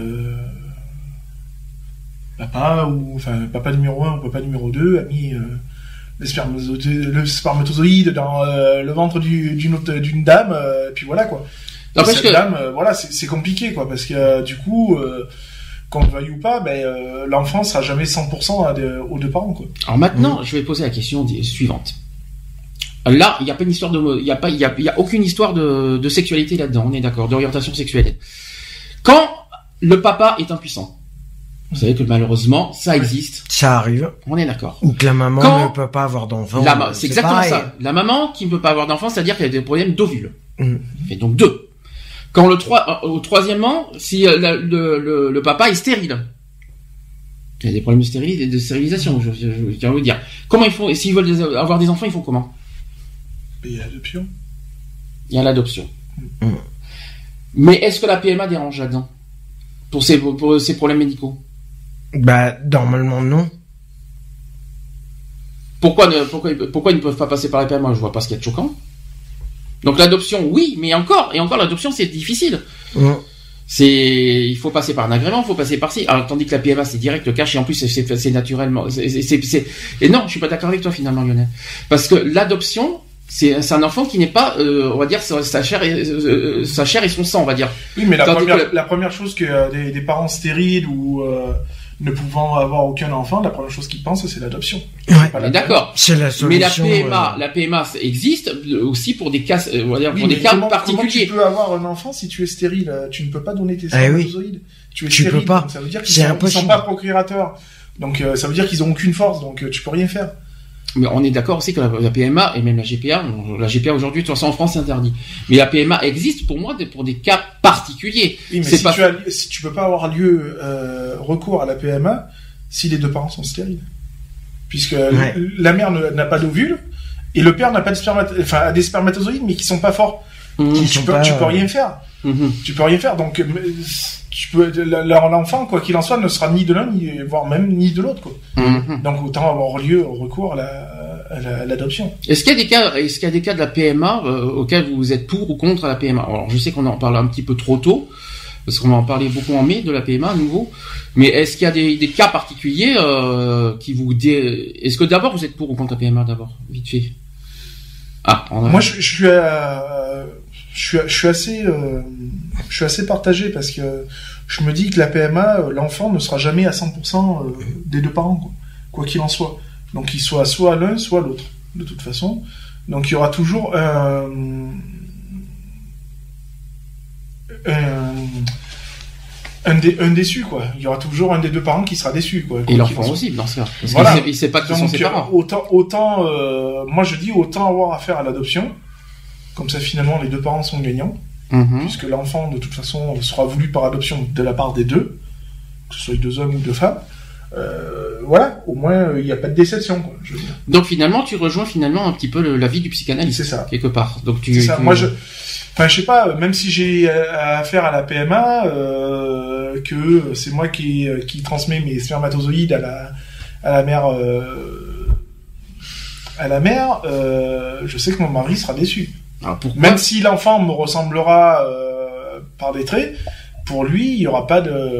papa numéro 1 ou papa numéro 2 a mis le spermatozoïde dans le ventre d'une dame, et puis voilà quoi. Non, parce que dame, voilà, c'est compliqué quoi, parce que du coup, qu'on le veuille ou pas, l'enfant sera jamais 100% aux deux parents quoi. Alors maintenant, je vais poser la question suivante. Là, il n'y a pas une histoire il y a aucune histoire de sexualité là-dedans, on est d'accord, d'orientation sexuelle. Quand le papa est impuissant, vous savez que malheureusement, ça existe. Ça arrive. On est d'accord. Ou que la maman ne peut pas avoir d'enfant. C'est exactement pareil. Ça. La maman qui ne peut pas avoir d'enfant, c'est-à-dire qu'elle a des problèmes d'ovules. Et donc 2. Quand troisièmement, si le papa est stérile. Il y a des problèmes de stérilisation, je viens de vous dire. Comment ils font, et s'ils veulent avoir des enfants, ils font comment? Il y a l'adoption. Il y a l'adoption. Mais est-ce que la PMA dérange là-dedans? Pour ces problèmes médicaux? Bah, normalement, non. Pourquoi ils ne peuvent pas passer par la PMA? Je vois pas ce qu'il y a de choquant. Donc l'adoption, oui, mais encore l'adoption, c'est difficile. Il faut passer par un agrément, il faut passer par ci. Alors, tandis que la PMA, c'est direct, le cash, et en plus, c'est naturellement, et non, je suis pas d'accord avec toi, finalement, Lionel. Parce que l'adoption, c'est un enfant qui n'est pas, on va dire, sa chair et son sang, on va dire. Oui, mais la première chose que des parents stériles ou ne pouvant avoir aucun enfant, la première chose qu'ils pensent, c'est l'adoption. Ouais, d'accord. C'est la solution. Mais la PMA existe aussi pour des cas, on va dire, pour des cas particuliers. Comment tu peux avoir un enfant si tu es stérile? Tu ne peux pas donner tes spermatozoïdes. Tu es stérile. Peux pas. Donc ça veut dire qu'ils sont pas procréateurs. Donc ça veut dire qu'ils ont aucune force. Donc tu peux rien faire. Mais on est d'accord aussi que la PMA et même la GPA aujourd'hui, de toute façon en France c'est interdit. Mais la PMA existe pour moi pour des cas particuliers. Oui, mais si tu peux pas avoir recours à la PMA si les deux parents sont stériles, puisque la mère n'a pas d'ovule et le père n'a pas a des spermatozoïdes mais qui sont pas forts. Tu peux rien faire. Tu peux rien faire. Donc l'enfant, quoi qu'il en soit, ne sera ni de l'un voire même ni de l'autre, quoi. Donc autant avoir recours à l'adoption. Est-ce qu'il y a des cas de la PMA auxquels vous êtes pour ou contre la PMA? Alors je sais qu'on en parle un petit peu trop tôt parce qu'on en parlait beaucoup en mai de la PMA à nouveau. Mais est-ce qu'il y a des cas particuliers qui vous est-ce que d'abord vous êtes pour ou contre la PMA d'abord, vite fait? Moi je suis assez partagé parce que je me dis que la PMA, l'enfant ne sera jamais à 100% des deux parents, quoi qu'il en soit. Donc il soit l'un, soit l'autre, de toute façon. Donc il y aura toujours un déçu, quoi. Il y aura toujours un des deux parents qui sera déçu, quoi. Et l'enfant aussi, dans ce cas. Parce Voilà. qu'il sait pas qui sont Donc, ses parents. autant, moi je dis autant avoir affaire à l'adoption. Comme ça, finalement, les deux parents sont gagnants. Puisque l'enfant, de toute façon, sera voulu par adoption de la part des deux. Que ce soit deux hommes ou deux femmes. Voilà, au moins, il n'y a pas de déception, quoi, je veux dire. Donc finalement, tu rejoins finalement un petit peu l'avis du psychanalyste. C'est ça. Quelque part. Donc C'est ça. Moi, enfin, je sais pas, même si j'ai affaire à la PMA, que c'est moi qui transmets mes spermatozoïdes à la mère, je sais que mon mari sera déçu. Alors pourquoi Même si l'enfant me ressemblera par des traits, pour lui, il y aura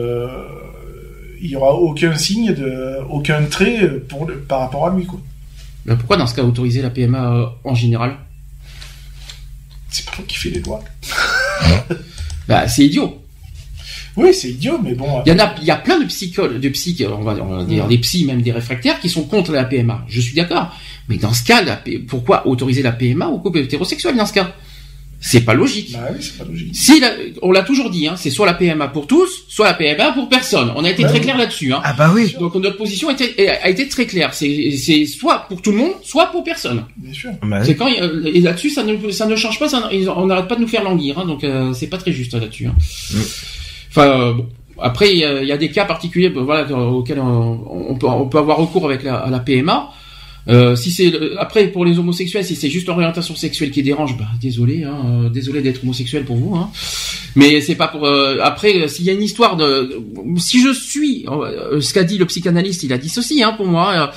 aucun signe aucun trait par rapport à lui, quoi. Ben pourquoi dans ce cas autoriser la PMA en général? C'est pas toi qui fais les lois. Bah c'est idiot. Oui, c'est idiot, mais bon. Il y a plein de on va dire des psys, même des réfractaires, qui sont contre la PMA. Je suis d'accord. Mais dans ce cas, pourquoi autoriser la PMA aux couples hétérosexuels dans ce cas? C'est pas logique. Bah oui, c'est pas logique. On l'a toujours dit, hein, c'est soit la PMA pour tous, soit la PMA pour personne. On a été très clair là-dessus, hein. Ah bah oui. Donc notre position a été très claire. C'est soit pour tout le monde, soit pour personne. Bien sûr. Bah C'est quand et là-dessus ça ne change pas, on n'arrête pas de nous faire languir, hein, donc c'est pas très juste là-dessus. Hein. Enfin bon. Après il y a des cas particuliers, voilà, auxquels on peut avoir recours avec à la PMA. Si c'est après pour les homosexuels, si c'est juste l'orientation sexuelle qui dérange, bah désolé, hein, désolé d'être homosexuel pour vous, hein. Mais c'est pas pour après s'il y a une histoire si je suis ce qu'a dit le psychanalyste, il a dit ceci, hein, pour moi,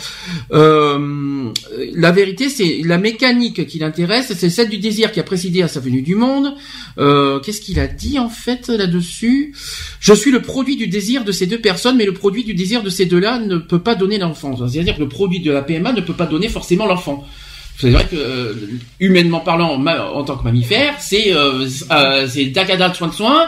la vérité c'est la mécanique qui l'intéresse, c'est celle du désir qui a précédé à sa venue du monde. Qu'est-ce qu'il a dit en fait là-dessus? Je suis le produit du désir de ces deux personnes, mais le produit du désir de ces deux-là ne peut pas donner l'enfant. C'est-à-dire que le produit de la PMA ne peut pas donner forcément l'enfant. C'est vrai que humainement parlant, en tant que mammifère, c'est dacada de soin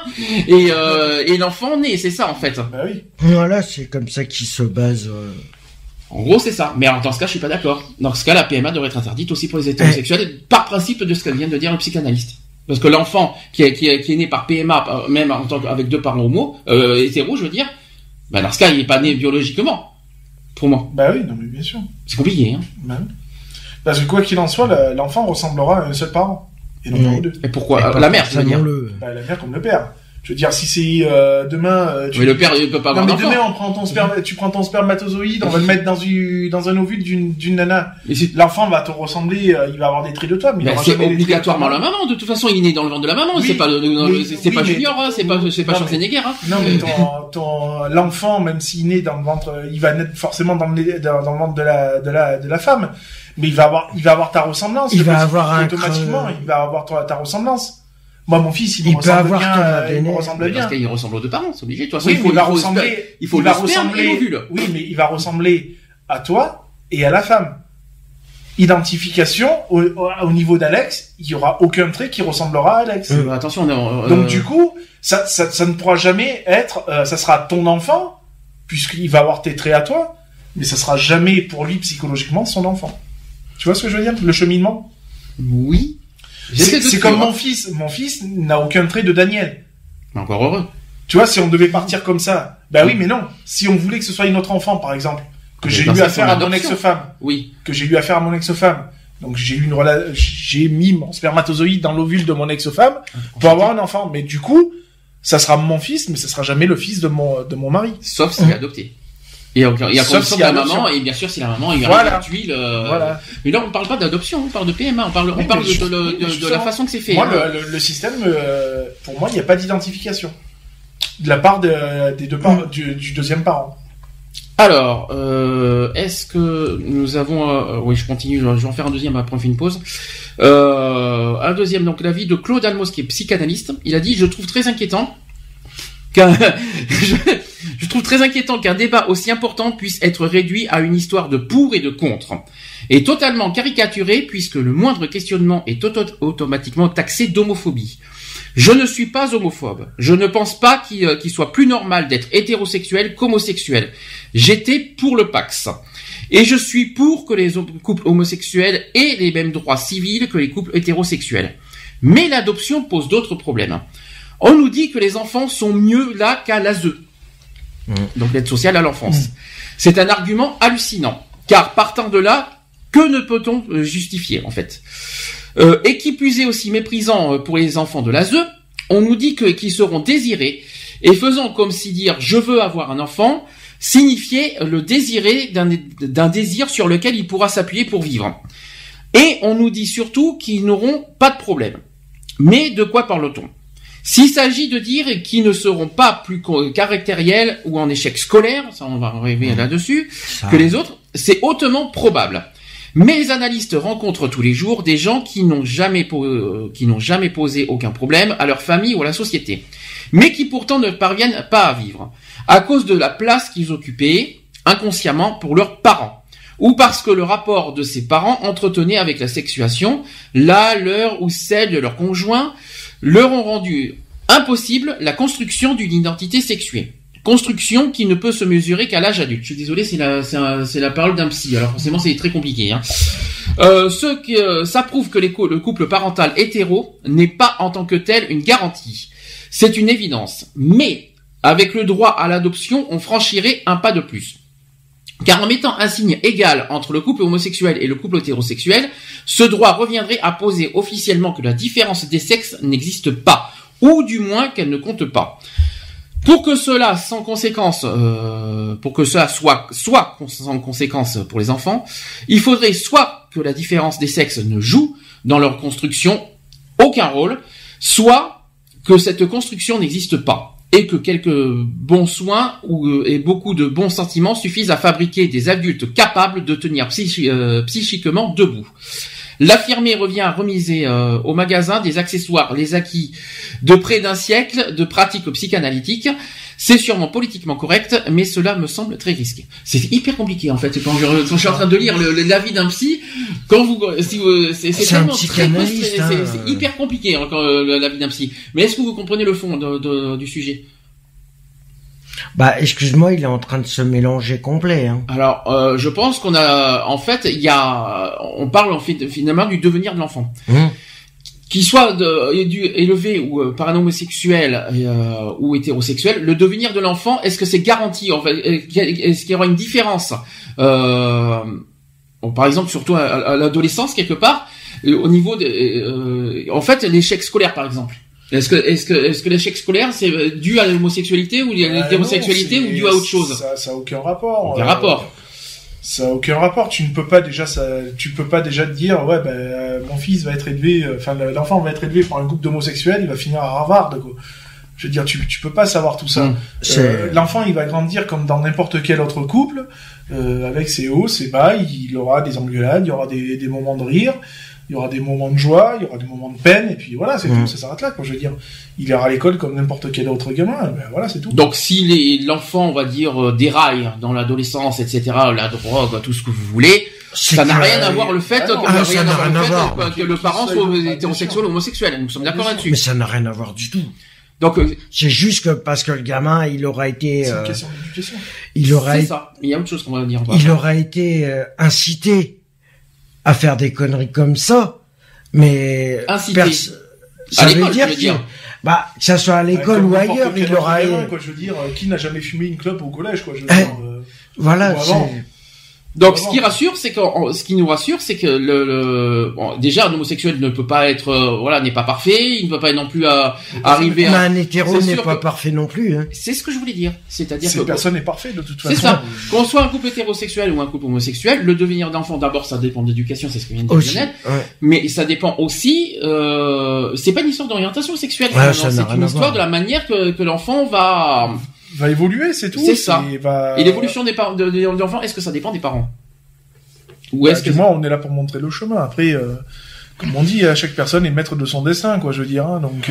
et l'enfant naît, c'est ça en fait. Bah oui. Voilà, c'est comme ça qu'il se base. En gros, c'est ça. Mais alors, dans ce cas, je suis pas d'accord. Dans ce cas, la PMA devrait être interdite aussi pour les hétérosexuels, par principe de ce que vient de dire le psychanalyste. Parce que l'enfant qui est né par PMA, même en tant avec deux parents homo, hétéros, je veux dire, bah dans ce cas, il est pas né biologiquement. Pour moi. Bah oui, non mais bien sûr. C'est compliqué, hein. Bah oui. Parce que quoi qu'il en soit, l'enfant ressemblera à un seul parent. Et non pas aux deux. Et pourquoi la mère, je veux dire. Bah, la mère comme le père. Je veux dire, si c'est demain... mais le père, il peut pas avoir d'enfant. Non, mais demain, tu prends ton spermatozoïde, on va le mettre dans un ovule d'une nana. L'enfant va te ressembler, il va avoir des traits de toi, mais il aura c'est jamais obligatoirement la maman. De toute façon, il est né dans le ventre de la maman. Oui, c'est pas pas mais Junior, hein, c'est pas Schwarzenegger, hein. Non, mais l'enfant, même s'il naît dans le ventre, il va naître forcément dans le ventre de la femme. Mais il va avoir ta ressemblance. Il va avoir automatiquement, il va avoir ta ressemblance. Moi, mon fils, il me ressemble bien. Parce qu'il ressemble aux deux parents, c'est obligé. De toute façon, Oui, il faut le sperme et l'ovule. Oui, mais il va ressembler à toi et à la femme. Identification, au niveau d'Alex, il y aura aucun trait qui ressemblera à Alex. Attention, Donc, du coup, ça ne pourra jamais être, ça sera ton enfant, puisqu'il va avoir tes traits à toi, mais ça sera jamais pour lui, psychologiquement, son enfant. Tu vois ce que je veux dire? Le cheminement? Oui. C'est comme mon fils. Mon fils n'a aucun trait de Daniel. Encore heureux. Tu vois, si on devait partir comme ça, bah oui, mais non. Si on voulait que ce soit une autre enfant, par exemple, que j'ai eu affaire à mon ex-femme. Oui. Que j'ai eu affaire à mon ex-femme. Donc j'ai mis mon spermatozoïde dans l'ovule de mon ex-femme pour avoir un enfant. Mais du coup, ça sera mon fils, mais ça sera jamais le fils de mon mari. Sauf s'il est adopté. Et sauf si la maman, et bien sûr si la maman est gratuite. Voilà. Mais là on parle pas d'adoption, on parle de PMA, on parle de la façon que c'est fait. Moi le système, pour moi il n'y a pas d'identification de la part des deux parents, du deuxième parent. Alors, est-ce que nous avons... oui, je continue, je vais en faire un deuxième, après on fait une pause. Un deuxième, donc l'avis de Claude Almos, qui est psychanalyste. Il a dit, je trouve très inquiétant je trouve très inquiétant qu'un débat aussi important puisse être réduit à une histoire de pour et de contre, et totalement caricaturé, puisque le moindre questionnement est automatiquement taxé d'homophobie. Je ne suis pas homophobe. Je ne pense pas qu'il soit plus normal d'être hétérosexuel qu'homosexuel. J'étais pour le Pax. Et je suis pour que les couples homosexuels aient les mêmes droits civils que les couples hétérosexuels. Mais l'adoption pose d'autres problèmes. On nous dit que les enfants sont mieux là qu'à l'ASE, donc l'aide sociale à l'enfance. C'est un argument hallucinant, car partant de là, que ne peut-on justifier en fait? Et qui plus est aussi méprisant pour les enfants de l'ASE, on nous dit qu'ils seront désirés, et faisant comme si dire « je veux avoir un enfant » signifiait le désirer d'un désir sur lequel il pourra s'appuyer pour vivre. Et on nous dit surtout qu'ils n'auront pas de problème. Mais de quoi parle-t-on? S'il s'agit de dire qu'ils ne seront pas plus caractériels ou en échec scolaire, ça on va revenir là-dessus, que les autres, c'est hautement probable. Mais les analystes rencontrent tous les jours des gens qui n'ont jamais posé aucun problème à leur famille ou à la société, mais qui pourtant ne parviennent pas à vivre, à cause de la place qu'ils occupaient inconsciemment pour leurs parents, ou parce que le rapport de ces parents entretenait avec la sexuation, leur ou celle de leur conjoint, leur ont rendu impossible la construction d'une identité sexuée. Construction qui ne peut se mesurer qu'à l'âge adulte. Je suis désolé, c'est la parole d'un psy. Alors forcément, c'est très compliqué. Ça prouve que le couple parental hétéro n'est pas en tant que tel une garantie. C'est une évidence. Mais avec le droit à l'adoption, on franchirait un pas de plus. Car en mettant un signe égal entre le couple homosexuel et le couple hétérosexuel, ce droit reviendrait à poser officiellement que la différence des sexes n'existe pas, ou du moins qu'elle ne compte pas. Pour que cela soit sans conséquence pour les enfants, il faudrait soit que la différence des sexes ne joue dans leur construction aucun rôle, soit que cette construction n'existe pas, et que quelques bons soins et beaucoup de bons sentiments suffisent à fabriquer des adultes capables de tenir psychiquement debout. L'affirmé revient à remiser au magasin des accessoires, les acquis de près d'un siècle de pratiques psychanalytiques. C'est sûrement politiquement correct, mais cela me semble très risqué. C'est hyper compliqué en fait. Quand je suis en train de lire l'avis d'un psy, c'est tellement psychanalyste, c'est hyper compliqué l'avis d'un psy. Mais est-ce que vous comprenez le fond du sujet? Bah, excuse-moi, il est en train de se mélanger complet. Hein. Alors, je pense qu'on a, en fait, on parle en fait finalement du devenir de l'enfant, qu'il soit élevé ou par un homosexuel ou hétérosexuel. Le devenir de l'enfant, est-ce que c'est garanti? En fait, est-ce qu'il y aura une différence par exemple, surtout à l'adolescence quelque part, au niveau en fait, l'échec scolaire, par exemple. Est-ce que l'échec scolaire c'est dû à l'homosexualité ou à l'hétérosexualité ou dû à autre chose? Ça a aucun rapport. Aucun rapport. Ça a aucun rapport. Tu peux pas déjà te dire ouais mon fils va être élevé, l'enfant va être élevé par un couple d'homosexuels, il va finir à Harvard quoi. Je veux dire tu peux pas savoir tout ça. L'enfant il va grandir comme dans n'importe quel autre couple avec ses hauts, ses bas, il aura des engueulades, il y aura des moments de rire. Il y aura des moments de joie, il y aura des moments de peine, et puis voilà, c'est tout, ça s'arrête là, quoi, je veux dire. Il ira à l'école comme n'importe quel autre gamin, ben voilà, c'est tout. Donc, si l'enfant, on va dire, déraille dans l'adolescence, etc., la drogue, tout ce que vous voulez, ça n'a rien à voir le fait que le parent soit hétérosexuel ou homosexuel. Nous sommes d'accord là-dessus. Mais ça n'a rien à voir du tout. Donc, c'est juste que parce que le gamin, il aura été, c'est une question d'éducation. C'est ça. Il y a autre chose qu'on va dire. Il aura été incité à faire des conneries comme ça, mais ça veut dire que ça soit à l'école ou ailleurs, il aura. Je veux dire, qui n'a jamais fumé une clope au collège, quoi. Je veux dire, voilà. Donc, ce qui nous rassure, c'est que déjà, un homosexuel ne peut pas être, n'est pas parfait, il ne peut pas non plus arriver à. Mais un hétéro n'est pas parfait non plus, hein. C'est ce que je voulais dire. C'est-à-dire que. Personne n'est parfait, de toute façon. C'est ça. Qu'on soit un couple hétérosexuel ou un couple homosexuel, le devenir d'enfant, d'abord, ça dépend de l'éducation, c'est ce que vient de dire Lionel. Ouais. Mais ça dépend aussi, c'est pas une histoire d'orientation sexuelle, c'est une histoire de la manière que l'enfant va évoluer, c'est tout. C'est ça. Et l'évolution des enfants, est-ce que ça dépend des parents? Ou est-ce que moi, on est là pour montrer le chemin. Après, comme on dit, chaque personne est maître de son destin, quoi, je veux dire. Hein. Donc,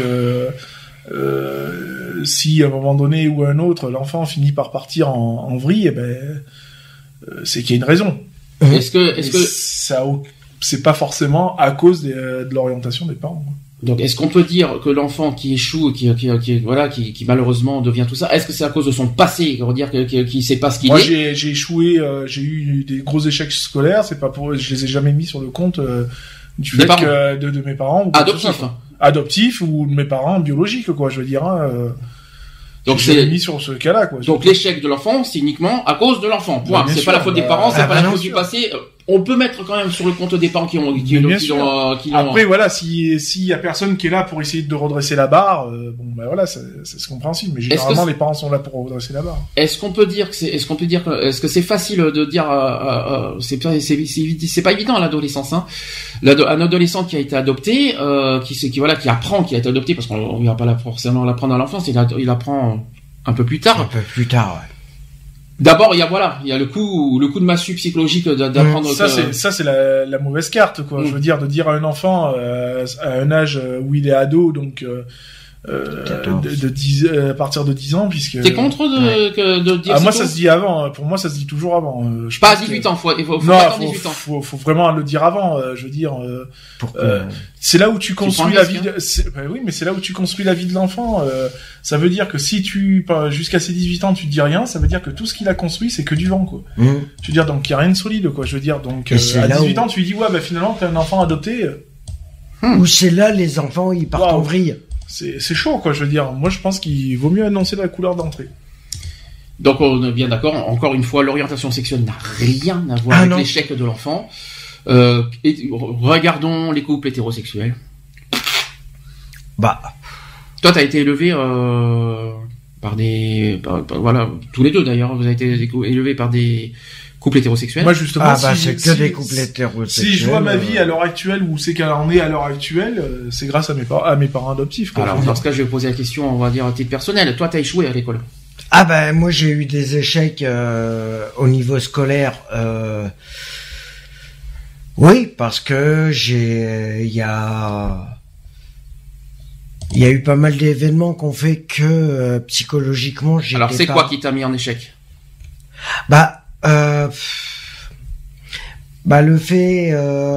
si à un moment donné ou à un autre, l'enfant finit par partir en vrille, c'est qu'il y a une raison. Est-ce que ça, c'est pas forcément à cause de l'orientation des parents. Donc, est-ce qu'on peut dire que l'enfant qui échoue, qui malheureusement devient tout ça, est-ce que c'est à cause de son passé, dire qu'il sait pas ce qu'il est? Moi, j'ai échoué, j'ai eu des gros échecs scolaires, je les ai jamais mis sur le compte du fait que de mes parents. Adoptif. adoptif ou de mes parents biologiques, quoi, je veux dire. Hein, donc c'est mis sur ce cas-là, quoi. Donc l'échec de l'enfant, c'est uniquement à cause de l'enfant. Point. C'est sûr, pas la faute des parents, c'est pas la faute sûr. du passé. On peut mettre quand même sur le compte des parents qui l'ont. Après voilà, s'il y a personne qui est là pour essayer de redresser la barre, bon ben voilà, c'est compréhensible. Mais généralement les parents sont là pour redresser la barre. Est-ce qu'on peut dire que c'est facile de dire c'est pas évident à l'adolescence, hein. Un adolescent qui a été adopté, qui apprend, qui a été adopté, parce qu'on ne va pas forcément l'apprendre à l'enfance, il apprend un peu plus tard. Un peu plus tard, ouais. D'abord, il y a le coup de massue psychologique d'apprendre. Ça c'est la mauvaise carte, quoi. Je veux dire, de dire à un enfant à un âge où il est ado, donc à partir de 10 ans, puisque. T'es contre de dire. Moi, ça se dit avant. Pour moi, ça se dit toujours avant. Pas à 18 ans. Il faut non, attendre 18 ans. Faut vraiment le dire avant. Je veux dire. C'est là où tu construis la vie. Oui, mais c'est là où tu construis la vie de l'enfant. Ça veut dire que si jusqu'à ses 18 ans, tu te dis rien, ça veut dire que tout ce qu'il a construit, c'est que du vent, quoi. Je veux dire, donc il y a rien de solide, quoi. Je veux dire, donc à 18 ans, tu lui dis ouais, bah finalement, t'es un enfant adopté. Ou c'est là les enfants, ils partent en vrille. C'est chaud, quoi. Je veux dire, moi, je pense qu'il vaut mieux annoncer la couleur d'entrée. Donc on est bien d'accord. Encore une fois, l'orientation sexuelle n'a rien à voir avec l'échec de l'enfant. Regardons les couples hétérosexuels. Bah, toi, t'as été élevé voilà, tous les deux d'ailleurs. Vous avez été élevés par des couples hétérosexuels. Moi, justement, c'est que des couples hétérosexuels. Si je vois ma vie à l'heure actuelle, où c'est qu'elle en est à l'heure actuelle, c'est grâce à mes parents adoptifs, quoi. Alors, dans ce cas, je vais poser la question, on va dire à titre personnel. Toi, t'as échoué à l'école. Ah ben, moi, j'ai eu des échecs au niveau scolaire. Oui, parce que il y a eu pas mal d'événements qu'on fait que psychologiquement j'ai. Alors c'est quoi qui t'a mis en échec? Le fait.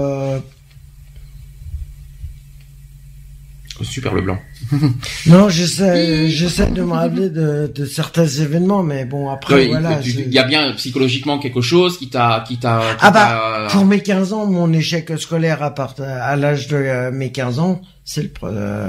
Super le blanc. Non, j'essaie de me rappeler de certains événements, mais bon après voilà. Il y a bien psychologiquement quelque chose qui t'a. Pour mes 15 ans, mon échec scolaire à l'âge de mes 15 ans, c'est le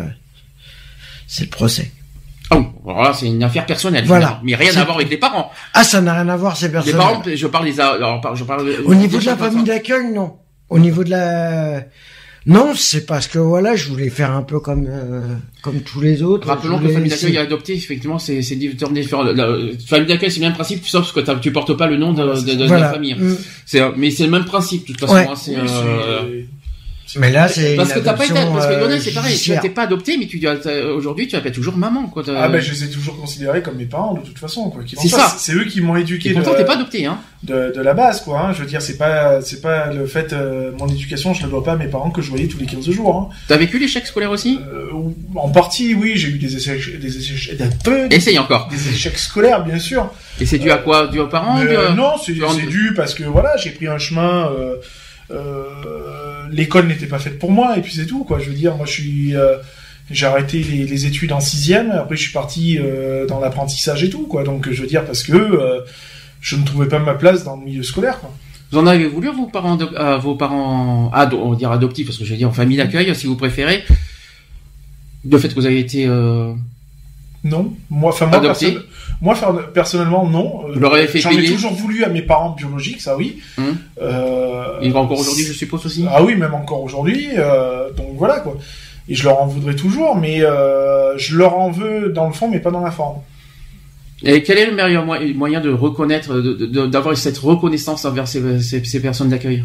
procès. Ah oui, alors là c'est une affaire personnelle. Voilà. Mais rien à voir avec les parents. Ah, ça n'a rien à voir, c'est personnel. Les parents, je parle au niveau de la famille d'accueil, non. Au niveau de la. Non, c'est parce que voilà, je voulais faire un peu comme tous les autres. Rappelons que la famille d'accueil adoptée, effectivement, c'est différent. La famille d'accueil, c'est le même principe, sauf que tu portes pas le nom de la famille. Mais c'est le même principe, de toute façon. Ouais. Mais là, c'est parce que t'as pas été, parce que Lionel, c'est pareil. Tu n'étais pas adopté, mais aujourd'hui, tu appelles toujours maman, quoi. Je les ai toujours considérés comme mes parents, de toute façon, quoi. C'est ça. C'est eux qui m'ont éduqué. Pourtant, t'es pas adopté, hein. De la base, quoi, hein. Je veux dire, c'est pas le fait, mon éducation, je la dois pas à mes parents que je voyais tous les 15 jours, hein. T'as vécu l'échec scolaire aussi? En partie, oui, j'ai eu des échecs, Essaye encore. Des échecs scolaires, bien sûr. Et c'est dû à quoi? Dû aux parents? Non, c'est dû parce que voilà, j'ai pris un chemin, l'école n'était pas faite pour moi et puis c'est tout, quoi. Je veux dire, moi j'ai arrêté les études en 6e, après je suis parti dans l'apprentissage et tout, quoi. Donc je veux dire parce que je ne trouvais pas ma place dans le milieu scolaire, quoi. Vous en avez voulu vos parents on va dire adoptifs, parce que je vais dire en famille d'accueil si vous préférez, le fait que vous avez été non, moi personnellement non. J'en ai toujours voulu à mes parents biologiques, ça oui. Et encore aujourd'hui, je suppose aussi. Ah oui, même encore aujourd'hui. Donc voilà, quoi. Et je leur en voudrais toujours, mais je leur en veux dans le fond, mais pas dans la forme. Et quel est le meilleur moyen de reconnaître, d'avoir cette reconnaissance envers ces personnes d'accueil?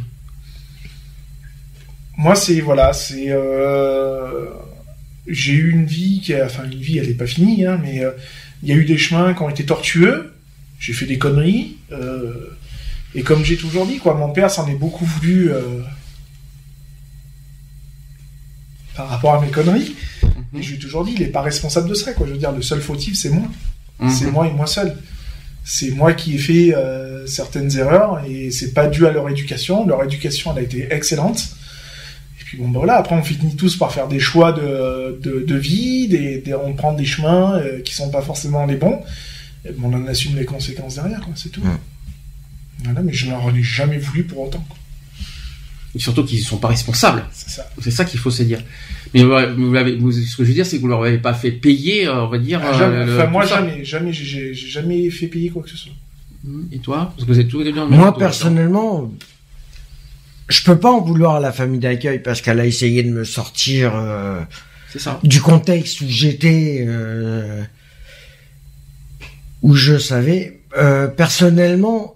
Moi, j'ai eu une vie une vie, elle est pas finie, hein, mais il y a eu des chemins qui ont été tortueux. J'ai fait des conneries. Et comme j'ai toujours dit, quoi, mon père s'en est beaucoup voulu par rapport à mes conneries. Et j'ai toujours dit, il est pas responsable de ça, quoi. Je veux dire, le seul fautif, c'est moi. C'est moi et moi seul. C'est moi qui ai fait certaines erreurs et c'est pas dû à leur éducation. Leur éducation, elle a été excellente. Et puis bon, ben voilà, après on finit tous par faire des choix de vie, on prend des chemins qui sont pas forcément les bons. Et bon, on en assume les conséquences derrière, quoi, c'est tout. Voilà, mais je n'en ai jamais voulu pour autant, quoi. Et surtout qu'ils ne sont pas responsables. C'est ça. C'est ça qu'il faut se dire. Mais ce que je veux dire, c'est que vous leur avez pas fait payer, on va dire. Moi, jamais, j'ai jamais fait payer quoi que ce soit. Et toi? Parce que vous êtes tous les deux dans le Moi, même personnellement, je peux pas en vouloir à la famille d'accueil parce qu'elle a essayé de me sortir c'est ça. du contexte où j'étais, où je savais. Personnellement,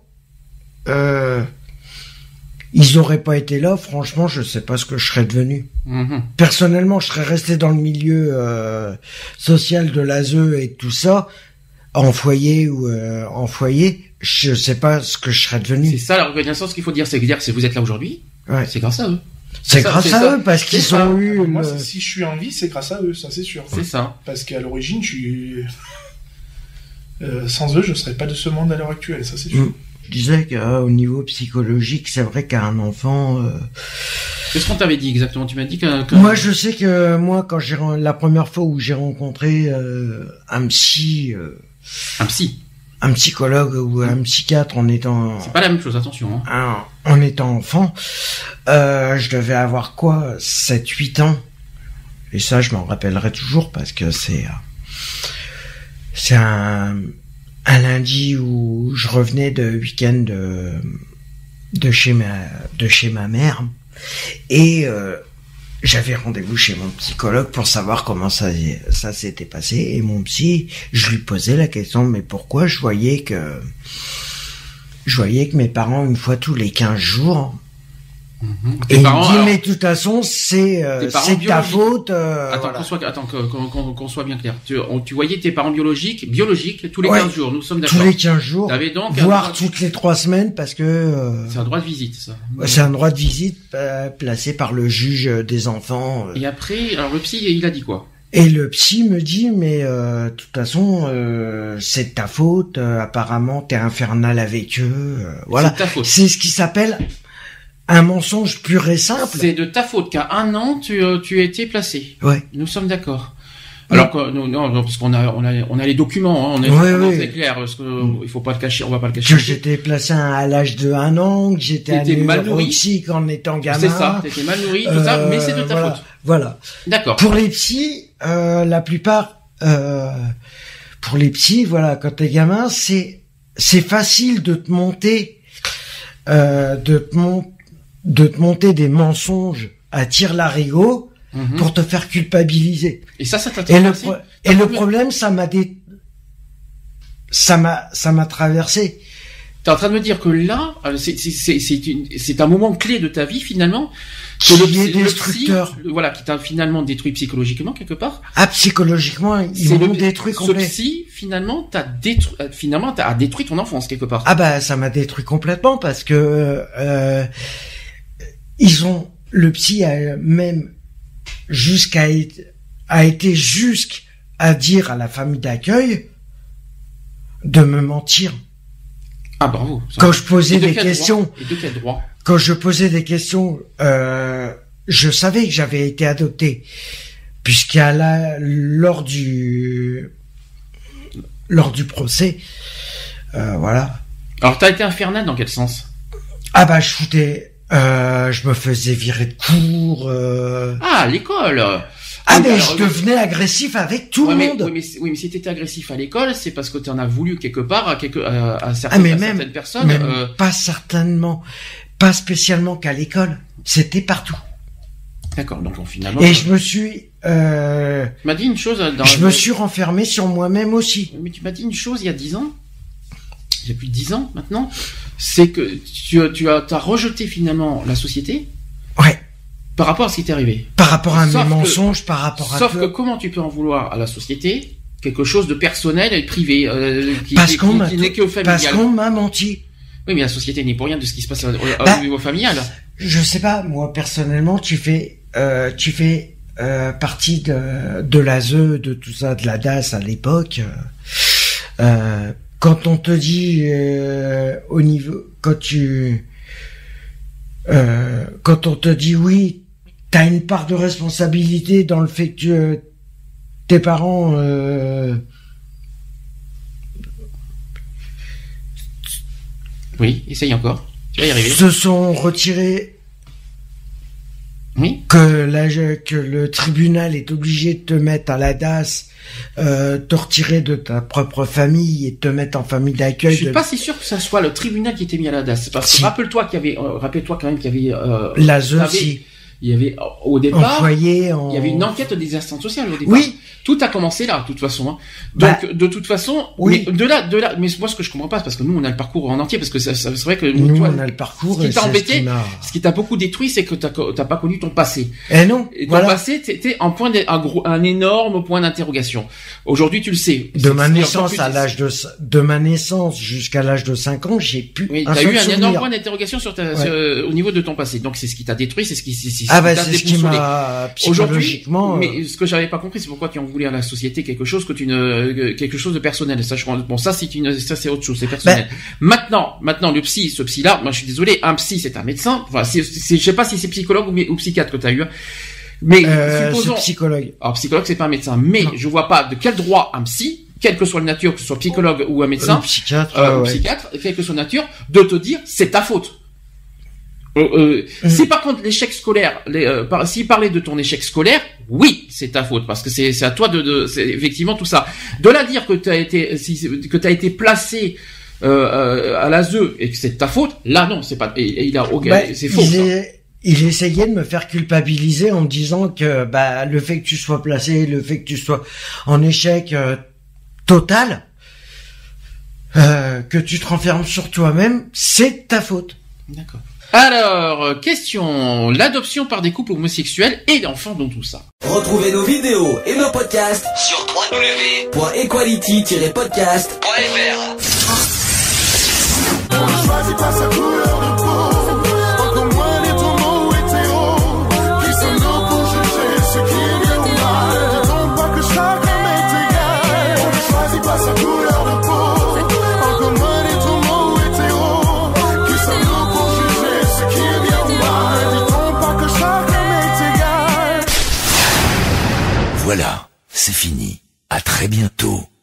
ils auraient pas été là, franchement, je sais pas ce que je serais devenu. Personnellement, je serais resté dans le milieu social de l'ASE et tout ça, en foyer ou en foyer, je sais pas ce que je serais devenu. C'est ça la reconnaissance qu'il faut dire, c'est que dire, si vous êtes là aujourd'hui, c'est grâce à eux. C'est grâce à eux parce qu'ils ont eu. Moi, si je suis en vie, c'est grâce à eux, ça c'est sûr. C'est ça. Parce qu'à l'origine, je suis. Sans eux, je serais pas de ce monde à l'heure actuelle, ça c'est sûr. Je disais qu'au niveau psychologique, c'est vrai qu'un enfant. Qu'est-ce qu'on t'avait dit exactement? Tu m'as dit que. Moi, je sais que quand la première fois où j'ai rencontré un psychologue ou un psychiatre en étant. C'est pas la même chose, attention. En étant enfant, je devais avoir quoi, 7-8 ans. Et ça, je m'en rappellerai toujours parce que c'est un lundi où je revenais de week-end de chez ma mère et j'avais rendez-vous chez mon psychologue pour savoir comment ça s'était passé et mon psy, je lui posais la question mais pourquoi je voyais que mes parents une fois tous les 15 jours et il me dit mais de toute façon c'est ta faute. Attends, voilà. qu'on soit bien clair. Tu voyais tes parents biologiques tous les 15 jours. Nous sommes d'accord. Tous les 15 jours. T'avais donc voire toutes les 3 semaines parce que c'est un droit de visite ça. C'est un droit de visite placé par le juge des enfants. Et après, alors le psy il a dit quoi? Et le psy me dit mais de toute façon c'est de ta faute. Apparemment t'es infernal avec eux. Voilà. C'est ta faute. C'est ce qui s'appelle un mensonge pur et simple. C'est de ta faute qu'à 1 an tu as été placé. Ouais. Nous sommes d'accord. Alors que non, parce qu'on a les documents, hein, c'est clair, parce que il faut pas le cacher, on va pas le cacher. Que j'étais placé à l'âge de 1 an, que j'étais anorexique en étant gamin. C'est ça, t'étais mal nourri, tout ça, mais c'est de ta faute. Voilà. D'accord. Pour les psys, la plupart, pour les psys, voilà, quand t'es gamin, c'est facile de te monter, de te monter des mensonges à tire-larigot pour te faire culpabiliser. Et ça t'intéresse. Et le problème, ça m'a traversé. T'es en train de me dire que là, c'est un moment clé de ta vie finalement, que qui est destructeur. Voilà, qui t'a finalement détruit psychologiquement quelque part. Ah, psychologiquement, ils m'ont détruit complètement. Ce psy, finalement, t'as détruit ton enfance quelque part. Ah bah, ça m'a détruit complètement parce que le psy a même a été jusqu'à dire à la famille d'accueil de me mentir. Ah bravo. Quand je posais des questions. Et de quel droit? Quand je posais des questions, je savais que j'avais été adopté, lors du procès, voilà. Alors t'as été infernal dans quel sens? Ah bah je me faisais virer de cours. Ah, à l'école. Ah mais je devenais agressif avec tout le monde. Oui, mais si t'étais agressif à l'école, c'est parce que t'en as voulu quelque part à certaines personnes. Même pas certainement, pas spécialement qu'à l'école. C'était partout. D'accord, donc finalement. Et je me suis. Tu m'as dit une chose. Je me suis renfermé sur moi-même aussi. Mais tu m'as dit une chose il y a 10 ans. Il y a plus de 10 ans maintenant. C'est que t'as rejeté finalement la société. Ouais. Par rapport à ce qui t'est arrivé. Par rapport à mes mensonges, par rapport à... Sauf que comment tu peux en vouloir à la société quelque chose de personnel et privé qui n'est que familial. Parce qu'on m'a menti. Oui, mais la société n'est pour rien de ce qui se passe au niveau familial. Je sais pas, moi personnellement, tu fais partie de l'ASE, de tout ça, de la DAS à l'époque. Quand on te dit quand on te dit oui, t'as une part de responsabilité dans le fait que tes parents oui, essaye encore. Tu vas y arriver. Se sont retirés Oui. Que le tribunal est obligé de te mettre à la DAS, te retirer de ta propre famille et te mettre en famille d'accueil. Je suis pas si sûr que ça soit le tribunal qui était mis à la DAS. Parce que rappelle-toi quand même qu'il y avait l'ASE aussi. Il y avait au départ, il y avait une enquête des instances sociales au départ. Oui. Tout a commencé là, de toute façon. Hein. Donc, de toute façon, oui. Mais de là, mais moi, ce que je comprends pas, c'est parce que nous, on a le parcours en entier, parce que c'est vrai que nous, toi, on a le parcours. Ce qui t'a embêté, ce qui t'a beaucoup détruit, c'est que t'as pas connu ton passé. Non. Et ton passé, t'étais en point un énorme point d'interrogation. Aujourd'hui, tu le sais. De ma naissance de ma naissance jusqu'à l'âge de 5 ans, j'ai pu. Oui, t'as eu un énorme point d'interrogation au niveau de ton passé. Donc, c'est ce qui t'a détruit, c'est ce qui c'est ce qui m'a psychologiquement. Mais ce que j'avais pas compris, c'est pourquoi tu en voulais à la société quelque chose de personnel. Ça, ça c'est autre chose, c'est personnel. Maintenant, le ce psy-là, moi je suis désolé, un psy c'est un médecin. Enfin, je sais pas si c'est psychologue ou psychiatre que t'as eu. Mais supposons. C'est psychologue. Alors psychologue c'est pas un médecin, mais je vois pas de quel droit un psy, quelle que soit la nature, que ce soit psychologue ou un médecin, psychiatre, quelle que soit la nature, de te dire c'est ta faute. Si par contre l'échec scolaire, s'il parlait de ton échec scolaire, oui, c'est ta faute parce que c'est à toi c'est effectivement tout ça. De là dire que t'as été placé à l'ASE et que c'est de ta faute, là non, c'est pas, c'est faux. Il essayait de me faire culpabiliser en me disant que le fait que tu sois placé, le fait que tu sois en échec total, que tu te renfermes sur toi-même, c'est de ta faute. D'accord. Alors, question, l'adoption par des couples homosexuels et d'enfants dans tout ça. Retrouvez nos vidéos et nos podcasts sur www.equality-podcast.fr. On ne choisit pas sa couleur de peau, encore moins les tourments hétéros. Qui sommes-nous pour juger ce qui est bien ou mal? Dit-on pas que chaque homme est égal? On ne choisit pas sa couleur de peau, encore moins les tourments hétéros. Qui sommes-nous pour juger ce qui est bien ou mal? Dit-on pas que chaque homme est égal? Voilà, c'est fini. À très bientôt.